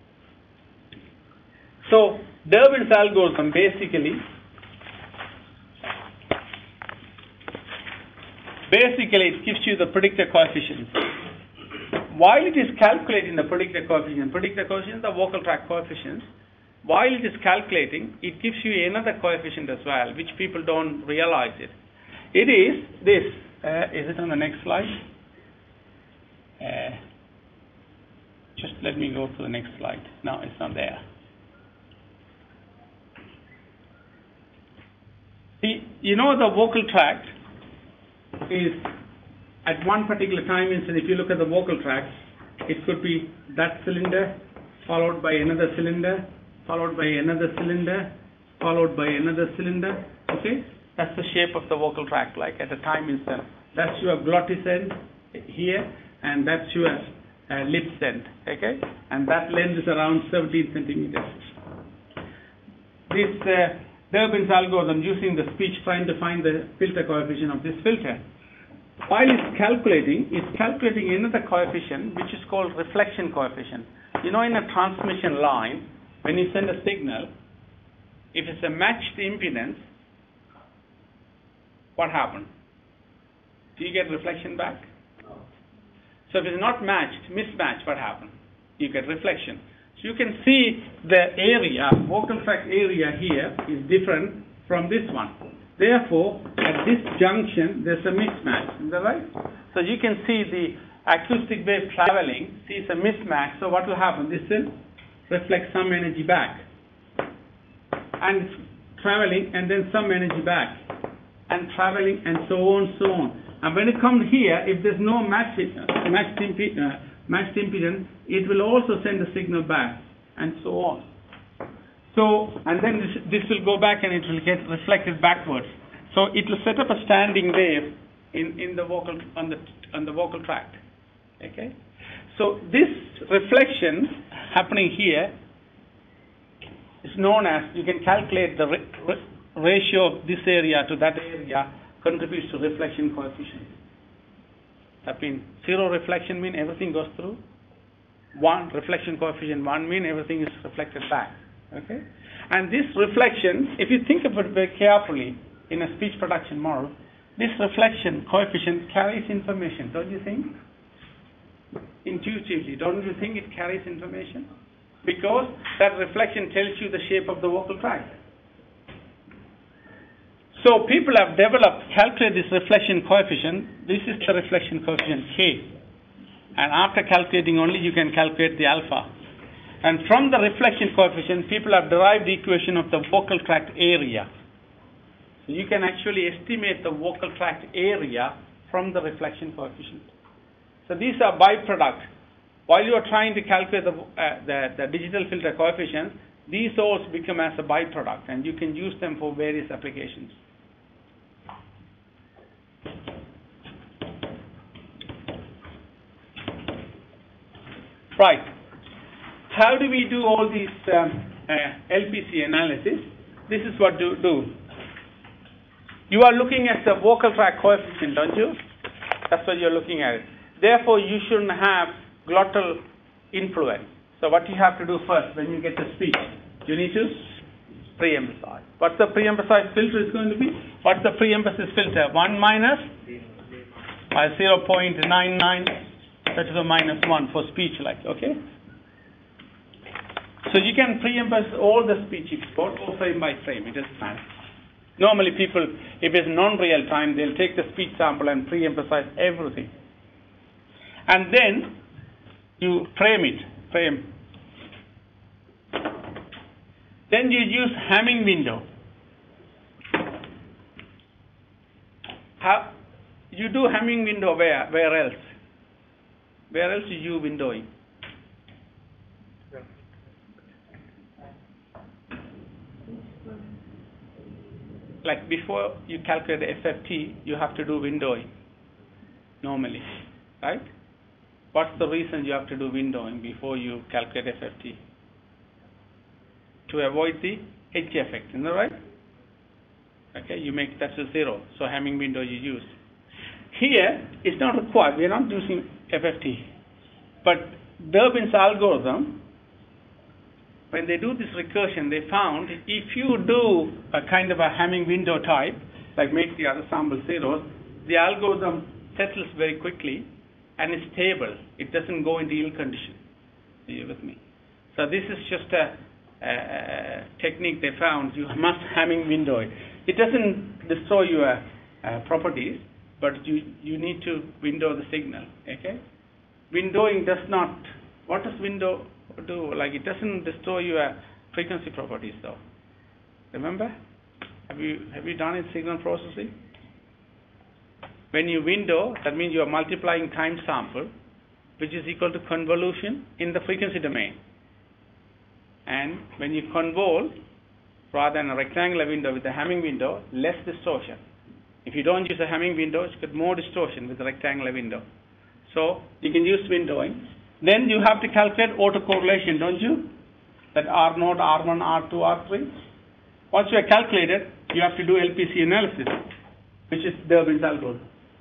So Durbin's algorithm basically it gives you the predictor coefficients. While it is calculating the predictor coefficients, the vocal tract coefficients, while it is calculating, it gives you another coefficient as well, which people don't realize it. It is this. Is it on the next slide? Just let me go to the next slide. No, it's not there. See, you know the vocal tract is at one particular time instant. If you look at the vocal tract, it could be that cylinder followed by another cylinder, followed by another cylinder, followed by another cylinder. Okay, that's the shape of the vocal tract, like at a time instant. That's your glottis end here, and that's your lips end. Okay, and that length is around 17 centimeters. This Durbin's algorithm, using the speech, trying to find the filter coefficient of this filter. While it's calculating another coefficient which is called reflection coefficient. You know, in a transmission line, when you send a signal, if it's a matched impedance, what happens? Do you get reflection back? No. So if it's not matched, mismatched, what happens? You get reflection. So you can see the area, vocal tract area here is different from this one. Therefore, at this junction, there's a mismatch. Is that right? So you can see the acoustic wave traveling, see it's a mismatch. So what will happen? This will reflect some energy back. And it's traveling, and then some energy back. And traveling, and so on, so on. And when it comes here, if there's no matched impedance, it will also send a signal back, and so on. So, and then this will go back and it will get reflected backwards. So it will set up a standing wave in the vocal on the vocal tract. Okay. So this reflection happening here is known as, you can calculate the ratio of this area to that area contributes to reflection coefficient. That means 0 reflection means everything goes through. 1 reflection coefficient 1 means everything is reflected back. Okay, and this reflection, if you think of it very carefully in a speech production model, this reflection coefficient carries information, don't you think? Intuitively, don't you think it carries information? Because that reflection tells you the shape of the vocal tract. So people have calculated this reflection coefficient. This is the reflection coefficient K. And after calculating only, you can calculate the alpha. And from the reflection coefficient, people have derived the equation of the vocal tract area. So you can actually estimate the vocal tract area from the reflection coefficient. So these are byproducts. While you are trying to calculate the digital filter coefficients, these also become as a byproduct, and you can use them for various applications. Right. How do we do all these LPC analysis? This is what do. You are looking at the vocal tract coefficient, don't you? That's what you're looking at. Therefore, you shouldn't have glottal influence. So what you have to do first when you get the speech, you need to pre-emphasize. What's the pre-emphasized filter is going to be? What's the pre-emphasis filter? 1 minus 0.99, that is a minus 1 for speech, like, okay? So you can pre-emphasize all the speech export, or frame by frame, it doesn't matter. Normally people, if it's non-real time, they'll take the speech sample and pre-emphasize everything. And then you frame. Then you use Hamming window. You do Hamming window where else? Where else is you windowing? Like before you calculate the FFT, you have to do windowing normally, right? What's the reason you have to do windowing before you calculate FFT? To avoid the edge effect, isn't that right? Okay, you make that to 0, so Hamming window you use. Here, it's not required, we are not using FFT. But Durbin's algorithm, when they do this recursion, they found if you do a kind of a Hamming window type, like make the other sample zeros, the algorithm settles very quickly and is stable. It doesn't go into ill condition. Are you with me? So this is just a technique they found. You must Hamming window it. It doesn't destroy your properties, but you need to window the signal. Okay? Windowing does not. What does window do? Like it doesn't destroy your frequency properties, though. Remember? Have you done it signal processing? When you window, that means you are multiplying time sample, which is equal to convolution in the frequency domain. And when you convolve, rather than a rectangular window with a Hamming window, less distortion. If you don't use a Hamming window, you get more distortion with a rectangular window. So you can use windowing. Then you have to calculate autocorrelation, don't you? That R0, R1, R2, R3. Once you have calculated, you have to do LPC analysis, which is Durbin's algorithm.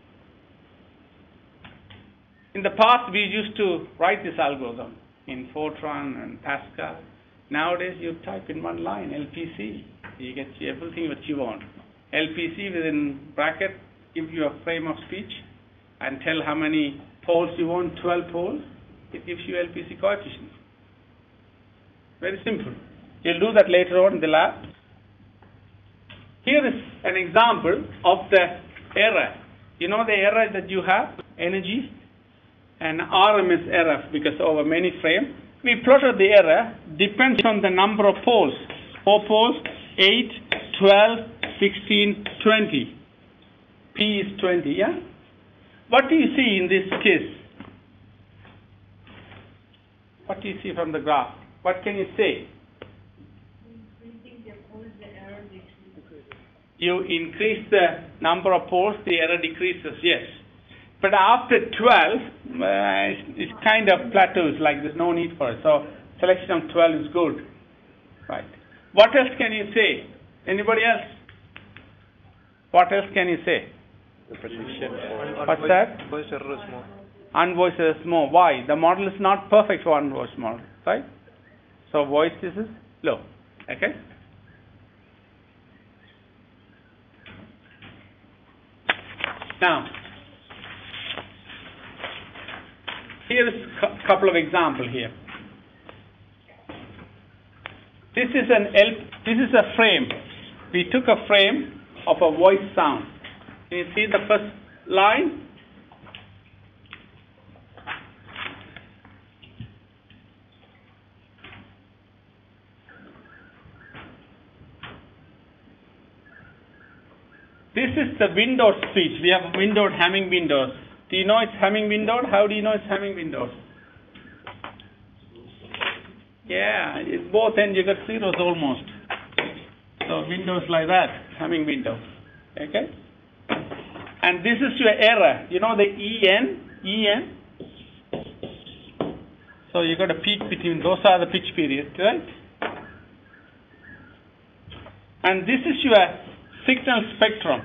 In the past, we used to write this algorithm in Fortran and Pascal. Nowadays, you type in one line, LPC. You get everything that you want. LPC within bracket gives you a frame of speech and tell how many poles you want, 12 poles. It gives you LPC coefficients. Very simple. You'll do that later on in the lab. Here is an example of the error. You know the error that you have, energy, and RMS error, because over many frames. We plotted the error, depends on the number of poles. 4 poles, 8, 12, 16, 20. P is 20, yeah? What do you see in this case? What do you see from the graph? What can you say? You increase the number of poles, the error decreases, yes. But after 12, it kind of plateaus, like there's no need for it. So selection of 12 is good. Right. What else can you say? Anybody else? What else can you say? The prediction. What's that? Unvoiced error is more. Unvoiced error is more. Why? The model is not perfect for unvoiced model, right? So voiced is low. Okay? Now, here is a couple of examples here. This is a frame. We took a frame of a voice sound. Can you see the first line? This is the windowed speech. We have windowed Hamming windows. Do you know it's Hamming windowed? How do you know it's Hamming windowed? Yeah, it's both ends you got zeros almost. So windows like that, Hamming window. Okay? And this is your error. You know the EN? So you got a peak between, those are the pitch periods, right? And this is your signal spectrum.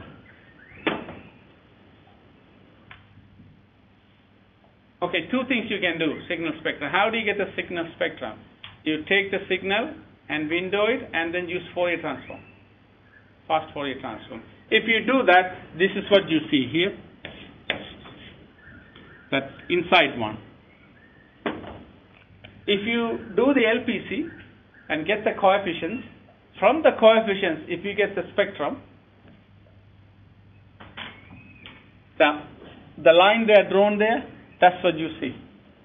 Okay, two things you can do, signal spectrum. How do you get the signal spectrum? You take the signal and window it and then use Fourier transform. Fast Fourier transform. If you do that, this is what you see here. That inside one. If you do the LPC and get the coefficients, from the coefficients, if you get the spectrum, the line they are drawn there, that's what you see.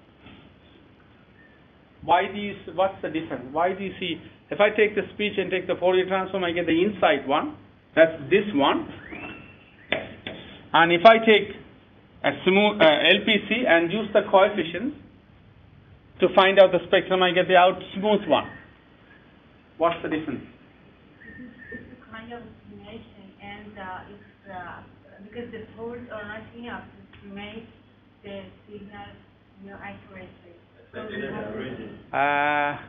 What's the difference? Why do you see, if I take the speech and take the Fourier transform, I get the inside one, that's this one. And if I take a smooth LPC and use the coefficients to find out the spectrum, I get the smooth one. What's the difference? It's a kind of estimation, and because the poles are not enough to make the signal accurately. So we have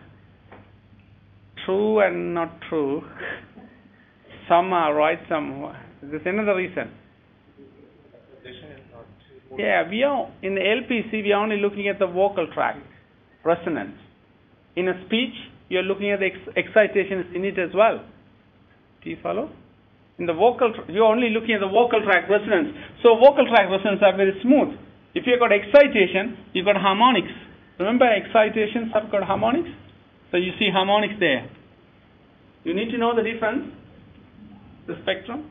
true and not true. Some are right, some. There's another reason. Yeah, we are in the LPC. We are only looking at the vocal tract resonance. In a speech, you're looking at the excitations in it as well. Do you follow? In the vocal, you're only looking at the vocal tract resonance. So vocal tract resonance are very smooth. If you've got excitation, you've got harmonics. Remember, excitations have got harmonics. So you see harmonics there. You need to know the difference, the spectrum.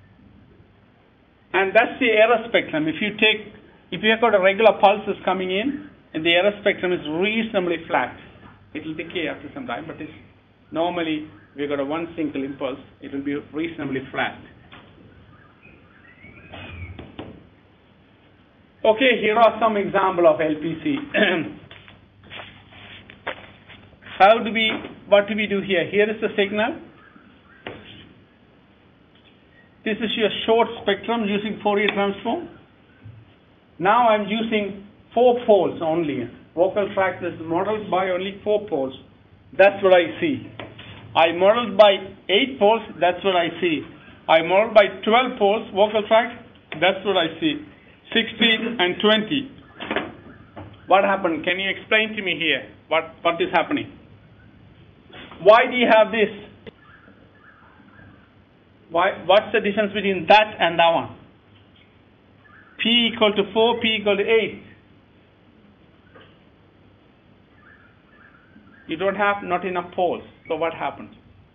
And that's the error spectrum. If you have got a regular pulses coming in, and the error spectrum is reasonably flat. It will decay after some time, but it's normally we've got a one single impulse, it will be reasonably flat. Okay, here are some example of LPC. What do we do here? Here is the signal. This is your short spectrum using Fourier transform. Now I'm using 4 poles only. Vocal tract is modeled by only 4 poles. That's what I see. I modeled by 8 poles. That's what I see. I modeled by 12 poles, vocal tract. That's what I see. 16 and 20. What happened? Can you explain to me here? What is happening? Why do you have this? What's the difference between that and that one? P equal to 4, P equal to 8. You don't have not enough poles. So what happens?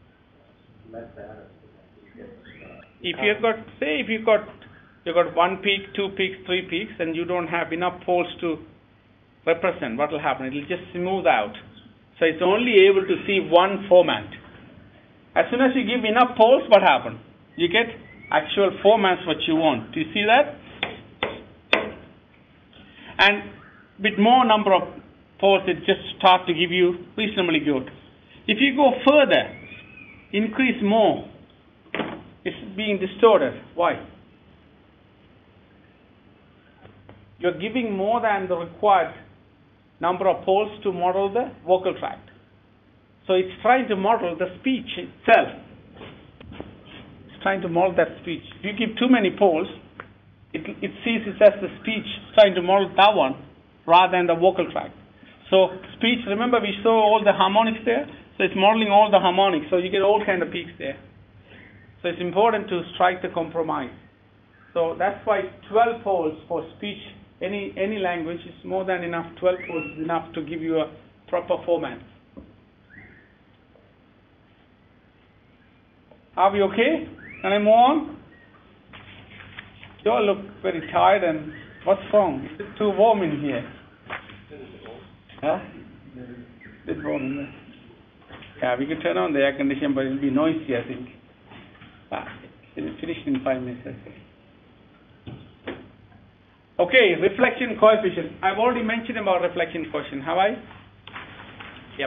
If you've got, say, you've got 1 peak, 2 peaks, 3 peaks, and you don't have enough poles to represent, what will happen? It will just smooth out. So it's only able to see one format. As soon as you give enough poles, what happens? You get actual formats what you want. Do you see that? And with more number of poles, it just starts to give you reasonably good. If you go further, increase more, it's being distorted. Why? You're giving more than the required number of poles to model the vocal tract. So it's trying to model the speech itself. It's trying to model that speech. If you give too many poles, it sees it as the speech trying to model that one rather than the vocal tract. So speech, remember we saw all the harmonics there? So it's modeling all the harmonics. So you get all kind of peaks there. So it's important to strike the compromise. So that's why 12 poles for speech, any language is more than enough. 12 poles is enough to give you a proper format. Are we okay? Can I move on? You all look very tired, and what's wrong? Is it too warm in here? Huh? A bit warm in there. Yeah, we can turn on the air conditioner, but it'll be noisy, I think. It'll finish in 5 minutes, I think. Okay, reflection coefficient. I've already mentioned about reflection coefficient, have I? Yep.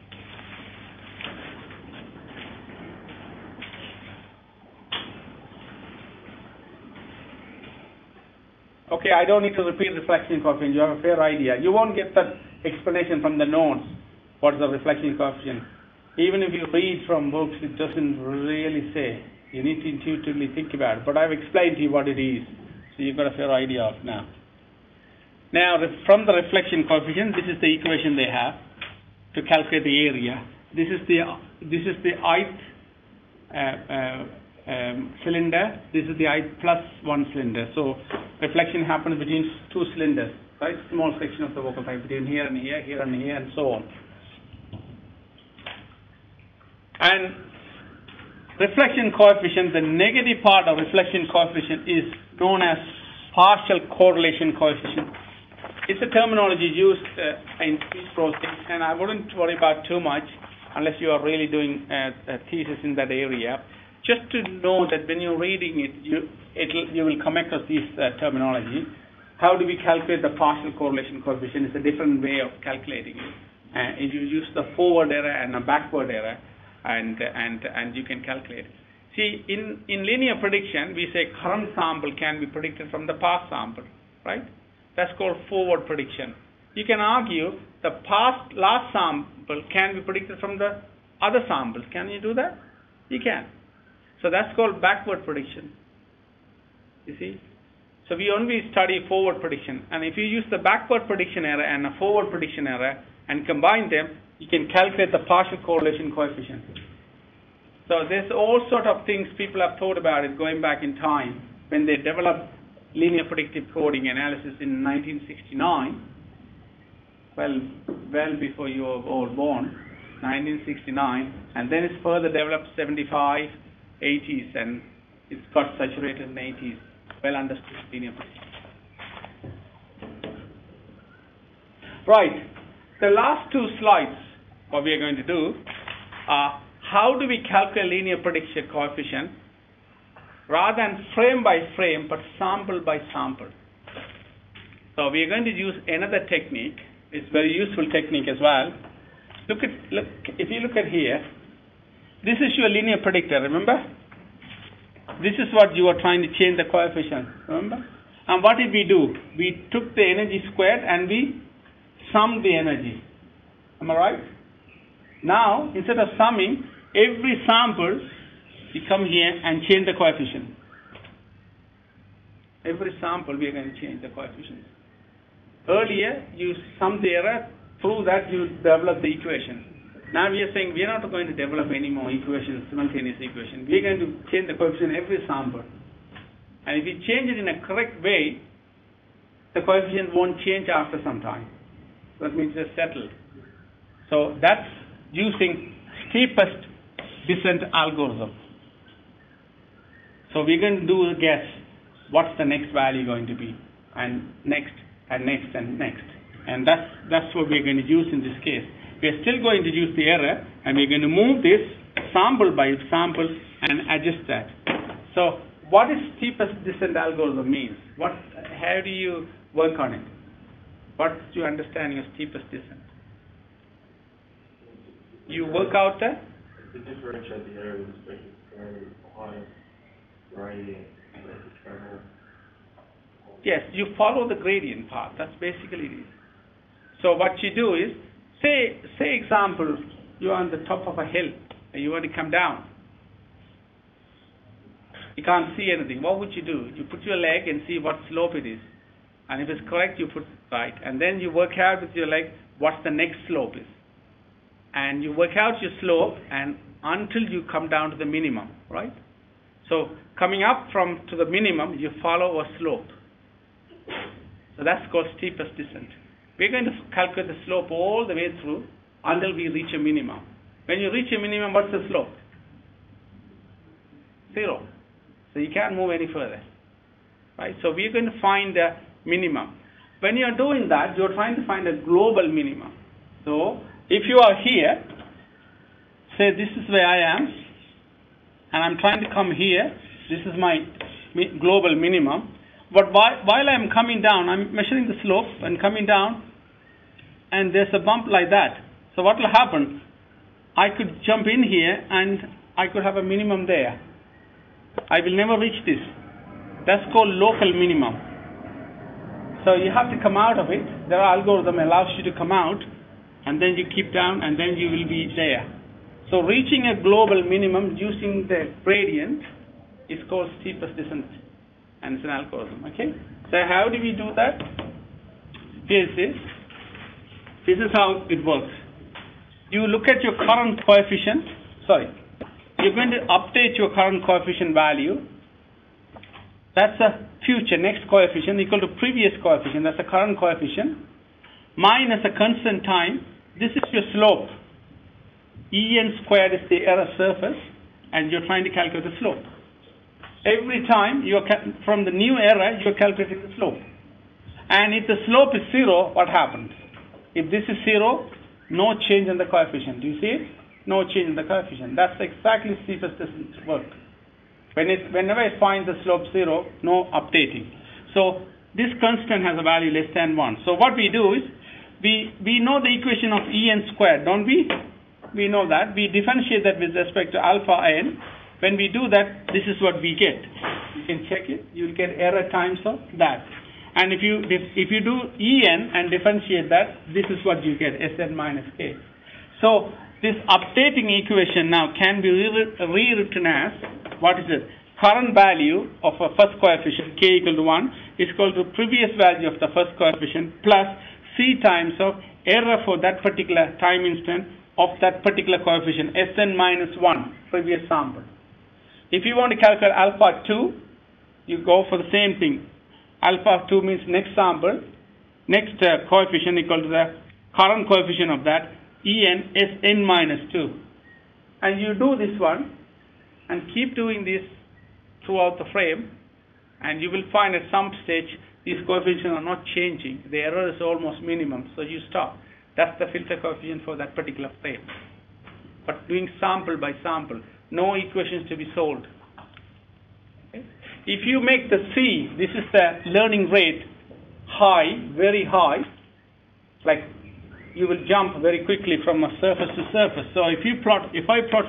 Okay, I don't need to repeat reflection coefficient. You have a fair idea. You won't get that explanation from the notes. What is the reflection coefficient? Even if you read from books, it doesn't really say. You need to intuitively think about it. But I've explained to you what it is. So you've got a fair idea of now. Now, from the reflection coefficient, this is the equation they have to calculate the area. This is the ith cylinder. This is the ith plus 1 cylinder. So reflection happens between 2 cylinders, right? Small section of the vocal tract between here and here, here and here, and so on. And reflection coefficient, the negative part of reflection coefficient is known as partial correlation coefficient. It's a terminology used in speech processing, and I wouldn't worry about too much unless you are really doing a thesis in that area. just to know that when you're reading it, you will come across this terminology. How do we calculate the partial correlation coefficient? It's a different way of calculating it. If you use the forward error and a backward error, and you can calculate it. See, in linear prediction, we say current sample can be predicted from the past sample, right? That's called forward prediction. You can argue the last sample can be predicted from the other samples. Can you do that? You can. So that's called backward prediction. You see? So we only study forward prediction. And if you use the backward prediction error and a forward prediction error and combine them, you can calculate the partial correlation coefficient. So there's all sort of things people have thought about it going back in time when they developed linear predictive coding analysis in 1969. Well before you were all born, 1969, and then it's further developed 75, 80s, and it's got saturated in the 80s. Well understood linear prediction. Right, the last two slides, what we are going to do are how do we calculate linear prediction coefficient rather than frame by frame, but sample by sample. So we are going to use another technique. It's very useful technique as well. If you look at here, this is your linear predictor, remember? This is what you are trying to change the coefficient, remember? And what did we do? We took the energy squared and we summed the energy. Am I right? Now, instead of summing, every sample, you come here and change the coefficient. Every sample, we are going to change the coefficient. Earlier, you summed the error, through that you develop the equation. Now we are saying we are not going to develop any more equations, simultaneous equations. We are going to change the coefficient every sample. And if you change it in a correct way, the coefficient won't change after some time. That means it's settled. So that's using steepest descent algorithm. So we're going to do a guess. What's the next value going to be? And next, and next, and next. And that's what we're going to use in this case. We're still going to use the error, and we're going to move this sample by sample and adjust that. So what is steepest descent algorithm means? How do you work on it? What's your understanding of steepest descent? You work out the? To differentiate the error with respect to higher gradient versus terminal. Yes, you follow the gradient path. That's basically it. So what you do is, say example, you're on the top of a hill and you want to come down. You can't see anything. What would you do? You put your leg and see what slope it is. And if it's correct, you put right. And then you work out with your leg what the next slope is. And you work out your slope and until you come down to the minimum, right? So coming up to the minimum, you follow a slope. So that's called steepest descent. We're going to calculate the slope all the way through until we reach a minimum. When you reach a minimum, what's the slope? 0. So you can't move any further. Right? So we're going to find the minimum. When you're doing that, you're trying to find a global minimum. So if you are here, say this is where I am, and I'm trying to come here, this is my global minimum. But while I'm coming down, I'm measuring the slope and coming down, and there's a bump like that. So what will happen? I could jump in here and I could have a minimum there. I will never reach this. That's called local minimum. So you have to come out of it. There are algorithm allows you to come out, and then you keep down, and then you will be there. So reaching a global minimum using the gradient is called steepest descent, and it's an algorithm. Okay. So how do we do that? Here's this. This is how it works. You look at your current coefficient. You're going to update your current coefficient value. That's a future next coefficient equal to previous coefficient. That's the current coefficient minus a constant time. This is your slope. En squared is the error surface, and you're trying to calculate the slope. Every time from the new error, you're calculating the slope. And if the slope is 0, what happens? If this is 0, no change in the coefficient. Do you see it? No change in the coefficient. That's exactly steepest descent work. Whenever I find the slope 0, no updating. So this constant has a value less than 1. So what we do is, we know the equation of En squared, don't we? We know that. We differentiate that with respect to alpha n. When we do that, this is what we get. You can check it. You will get error times of that. And if you do En and differentiate that, this is what you get, Sn minus k. So this updating equation now can be rewritten as, what is it? Current value of a first coefficient, k equal to 1, is equal to previous value of the first coefficient plus c times of error for that particular time instant of that particular coefficient, Sn minus 1, previous sample. If you want to calculate alpha 2, you go for the same thing. Alpha 2 means next sample, next coefficient equal to the current coefficient of that, En Sn minus 2. And you do this one, and keep doing this throughout the frame, and you will find at some stage these coefficients are not changing. The error is almost minimum, so you stop. That's the filter coefficient for that particular frame. But doing sample by sample, no equations to be solved. Okay? If you make the C, this is the learning rate, high, very high, like you will jump very quickly from a surface to surface. So if I plot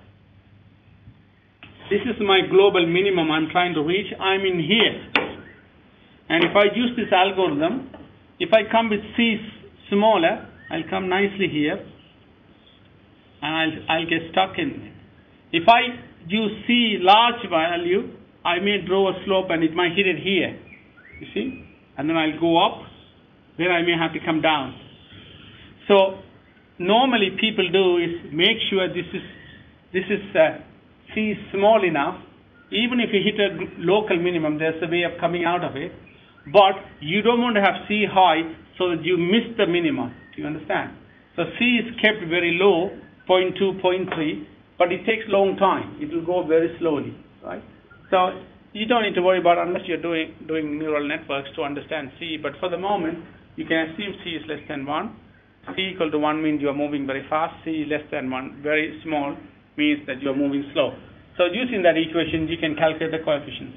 this is my global minimum I'm trying to reach, I'm in here. And if I use this algorithm, if I come with C smaller, I'll come nicely here, and I'll get stuck in it. If I use C large value, I may draw a slope and it might hit it here, you see, and then I'll go up, then I may have to come down. So normally people do is make sure this is C small enough. Even if you hit a local minimum, there's a way of coming out of it. But you don't want to have C high so that you miss the minimum. Do you understand? So C is kept very low, 0.2, 0.3, but it takes long time. It will go very slowly, right? So you don't need to worry about unless you're doing neural networks to understand C. But for the moment, you can assume C is less than 1. C equal to 1 means you are moving very fast. C less than 1, very small, means that you are moving slow. So using that equation, you can calculate the coefficients.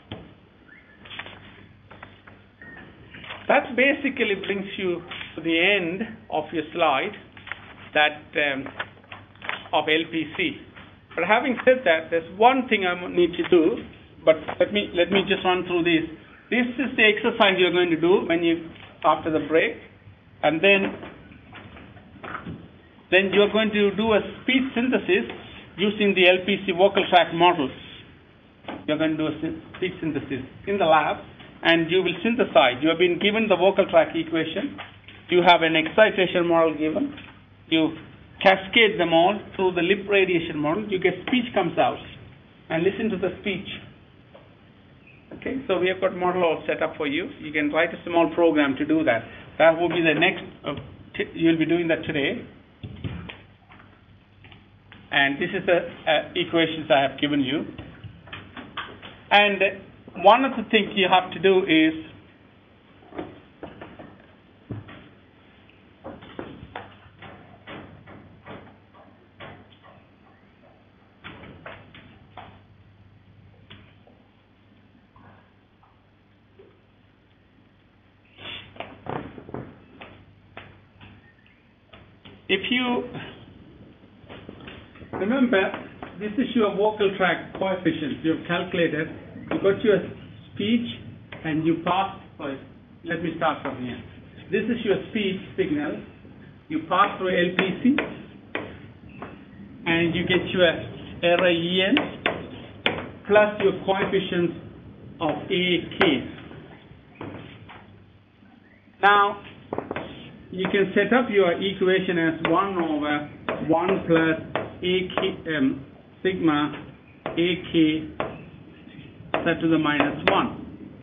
That basically brings you to the end of your slide that of LPC. But having said that, there's one thing I need to do. But let me just run through this. This is the exercise you're going to do after the break, and then you're going to do a speech synthesis using the LPC vocal tract models. You're going to do a speech synthesis in the lab, and you will synthesize. You have been given the vocal tract equation. You have an excitation model given. You cascade them all through the lip radiation model. You get speech comes out, and listen to the speech. Okay, so we have got model all set up for you. You can write a small program to do that. That will be the next, you'll be doing that today. And this is the equations I have given you. And one of the things you have to do is if you remember, this is your vocal tract coefficients. You've calculated. You got your speech, and you pass. Sorry, let me start from here. This is your speech signal. You pass through LPC, and you get your error En plus your coefficients of AK. Now, you can set up your equation as 1 over 1 plus AK, sigma AK set to the minus 1.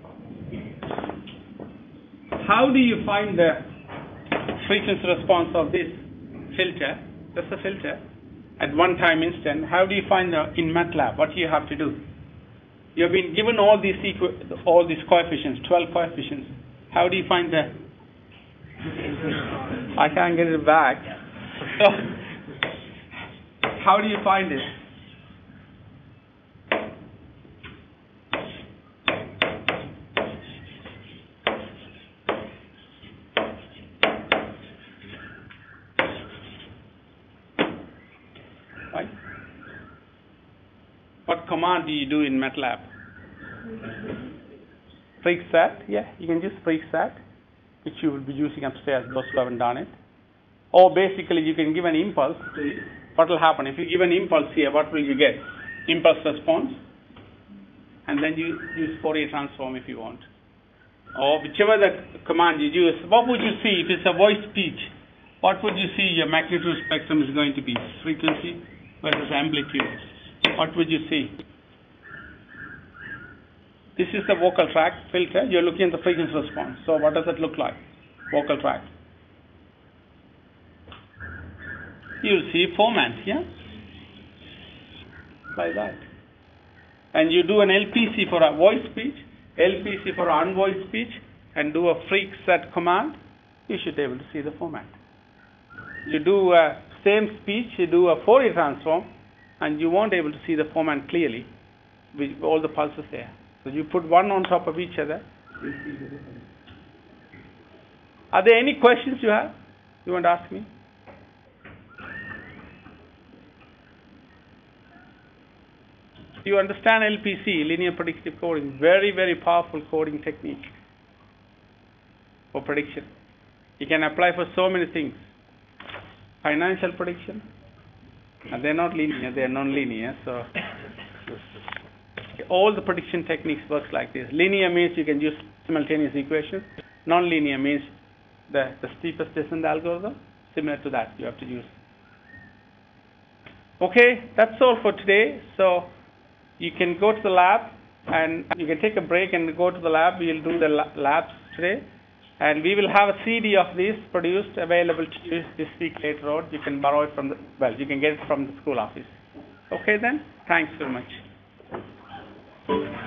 How do you find the frequency response of this filter? That's a filter at one time instant. How do you find in MATLAB? What do you have to do? You have been given all these coefficients, 12 coefficients. How do you find the? I can't get it back. So, how do you find it? right? What command do you do in MATLAB? Freak set, yeah, you can use freak set, which you will be using upstairs, those who haven't done it. Or basically you can give an impulse. What will happen? If you give an impulse here, what will you get? Impulse response. And then you use Fourier transform if you want. Or whichever the command you use, what would you see if it's a voice speech? What would you see your magnitude spectrum is going to be? Frequency versus amplitude. What would you see? This is the vocal tract filter. You're looking at the frequency response. So what does it look like? Vocal tract. You'll see formants, yeah? Like that. And you do an LPC for a voice speech, LPC for unvoiced speech, and do a freak set command, you should be able to see the format. You do a same speech, you do a Fourier transform, and you won't be able to see the format clearly with all the pulses there. So you put one on top of each other. Are there any questions you have? You want to ask me? You understand LPC, linear predictive coding, very, very powerful coding technique for prediction. You can apply for so many things. Financial prediction, and they're not linear, they're non-linear. So all the prediction techniques works like this. Linear means you can use simultaneous equations. Non-linear means the steepest descent algorithm. Similar to that, you have to use. Okay, that's all for today. So you can go to the lab, and you can take a break and go to the lab. We'll do the labs today. And we will have a CD of this produced, available to you this week later on. You can borrow it from the, well, you can get it from the school office. Okay then? Thanks very much.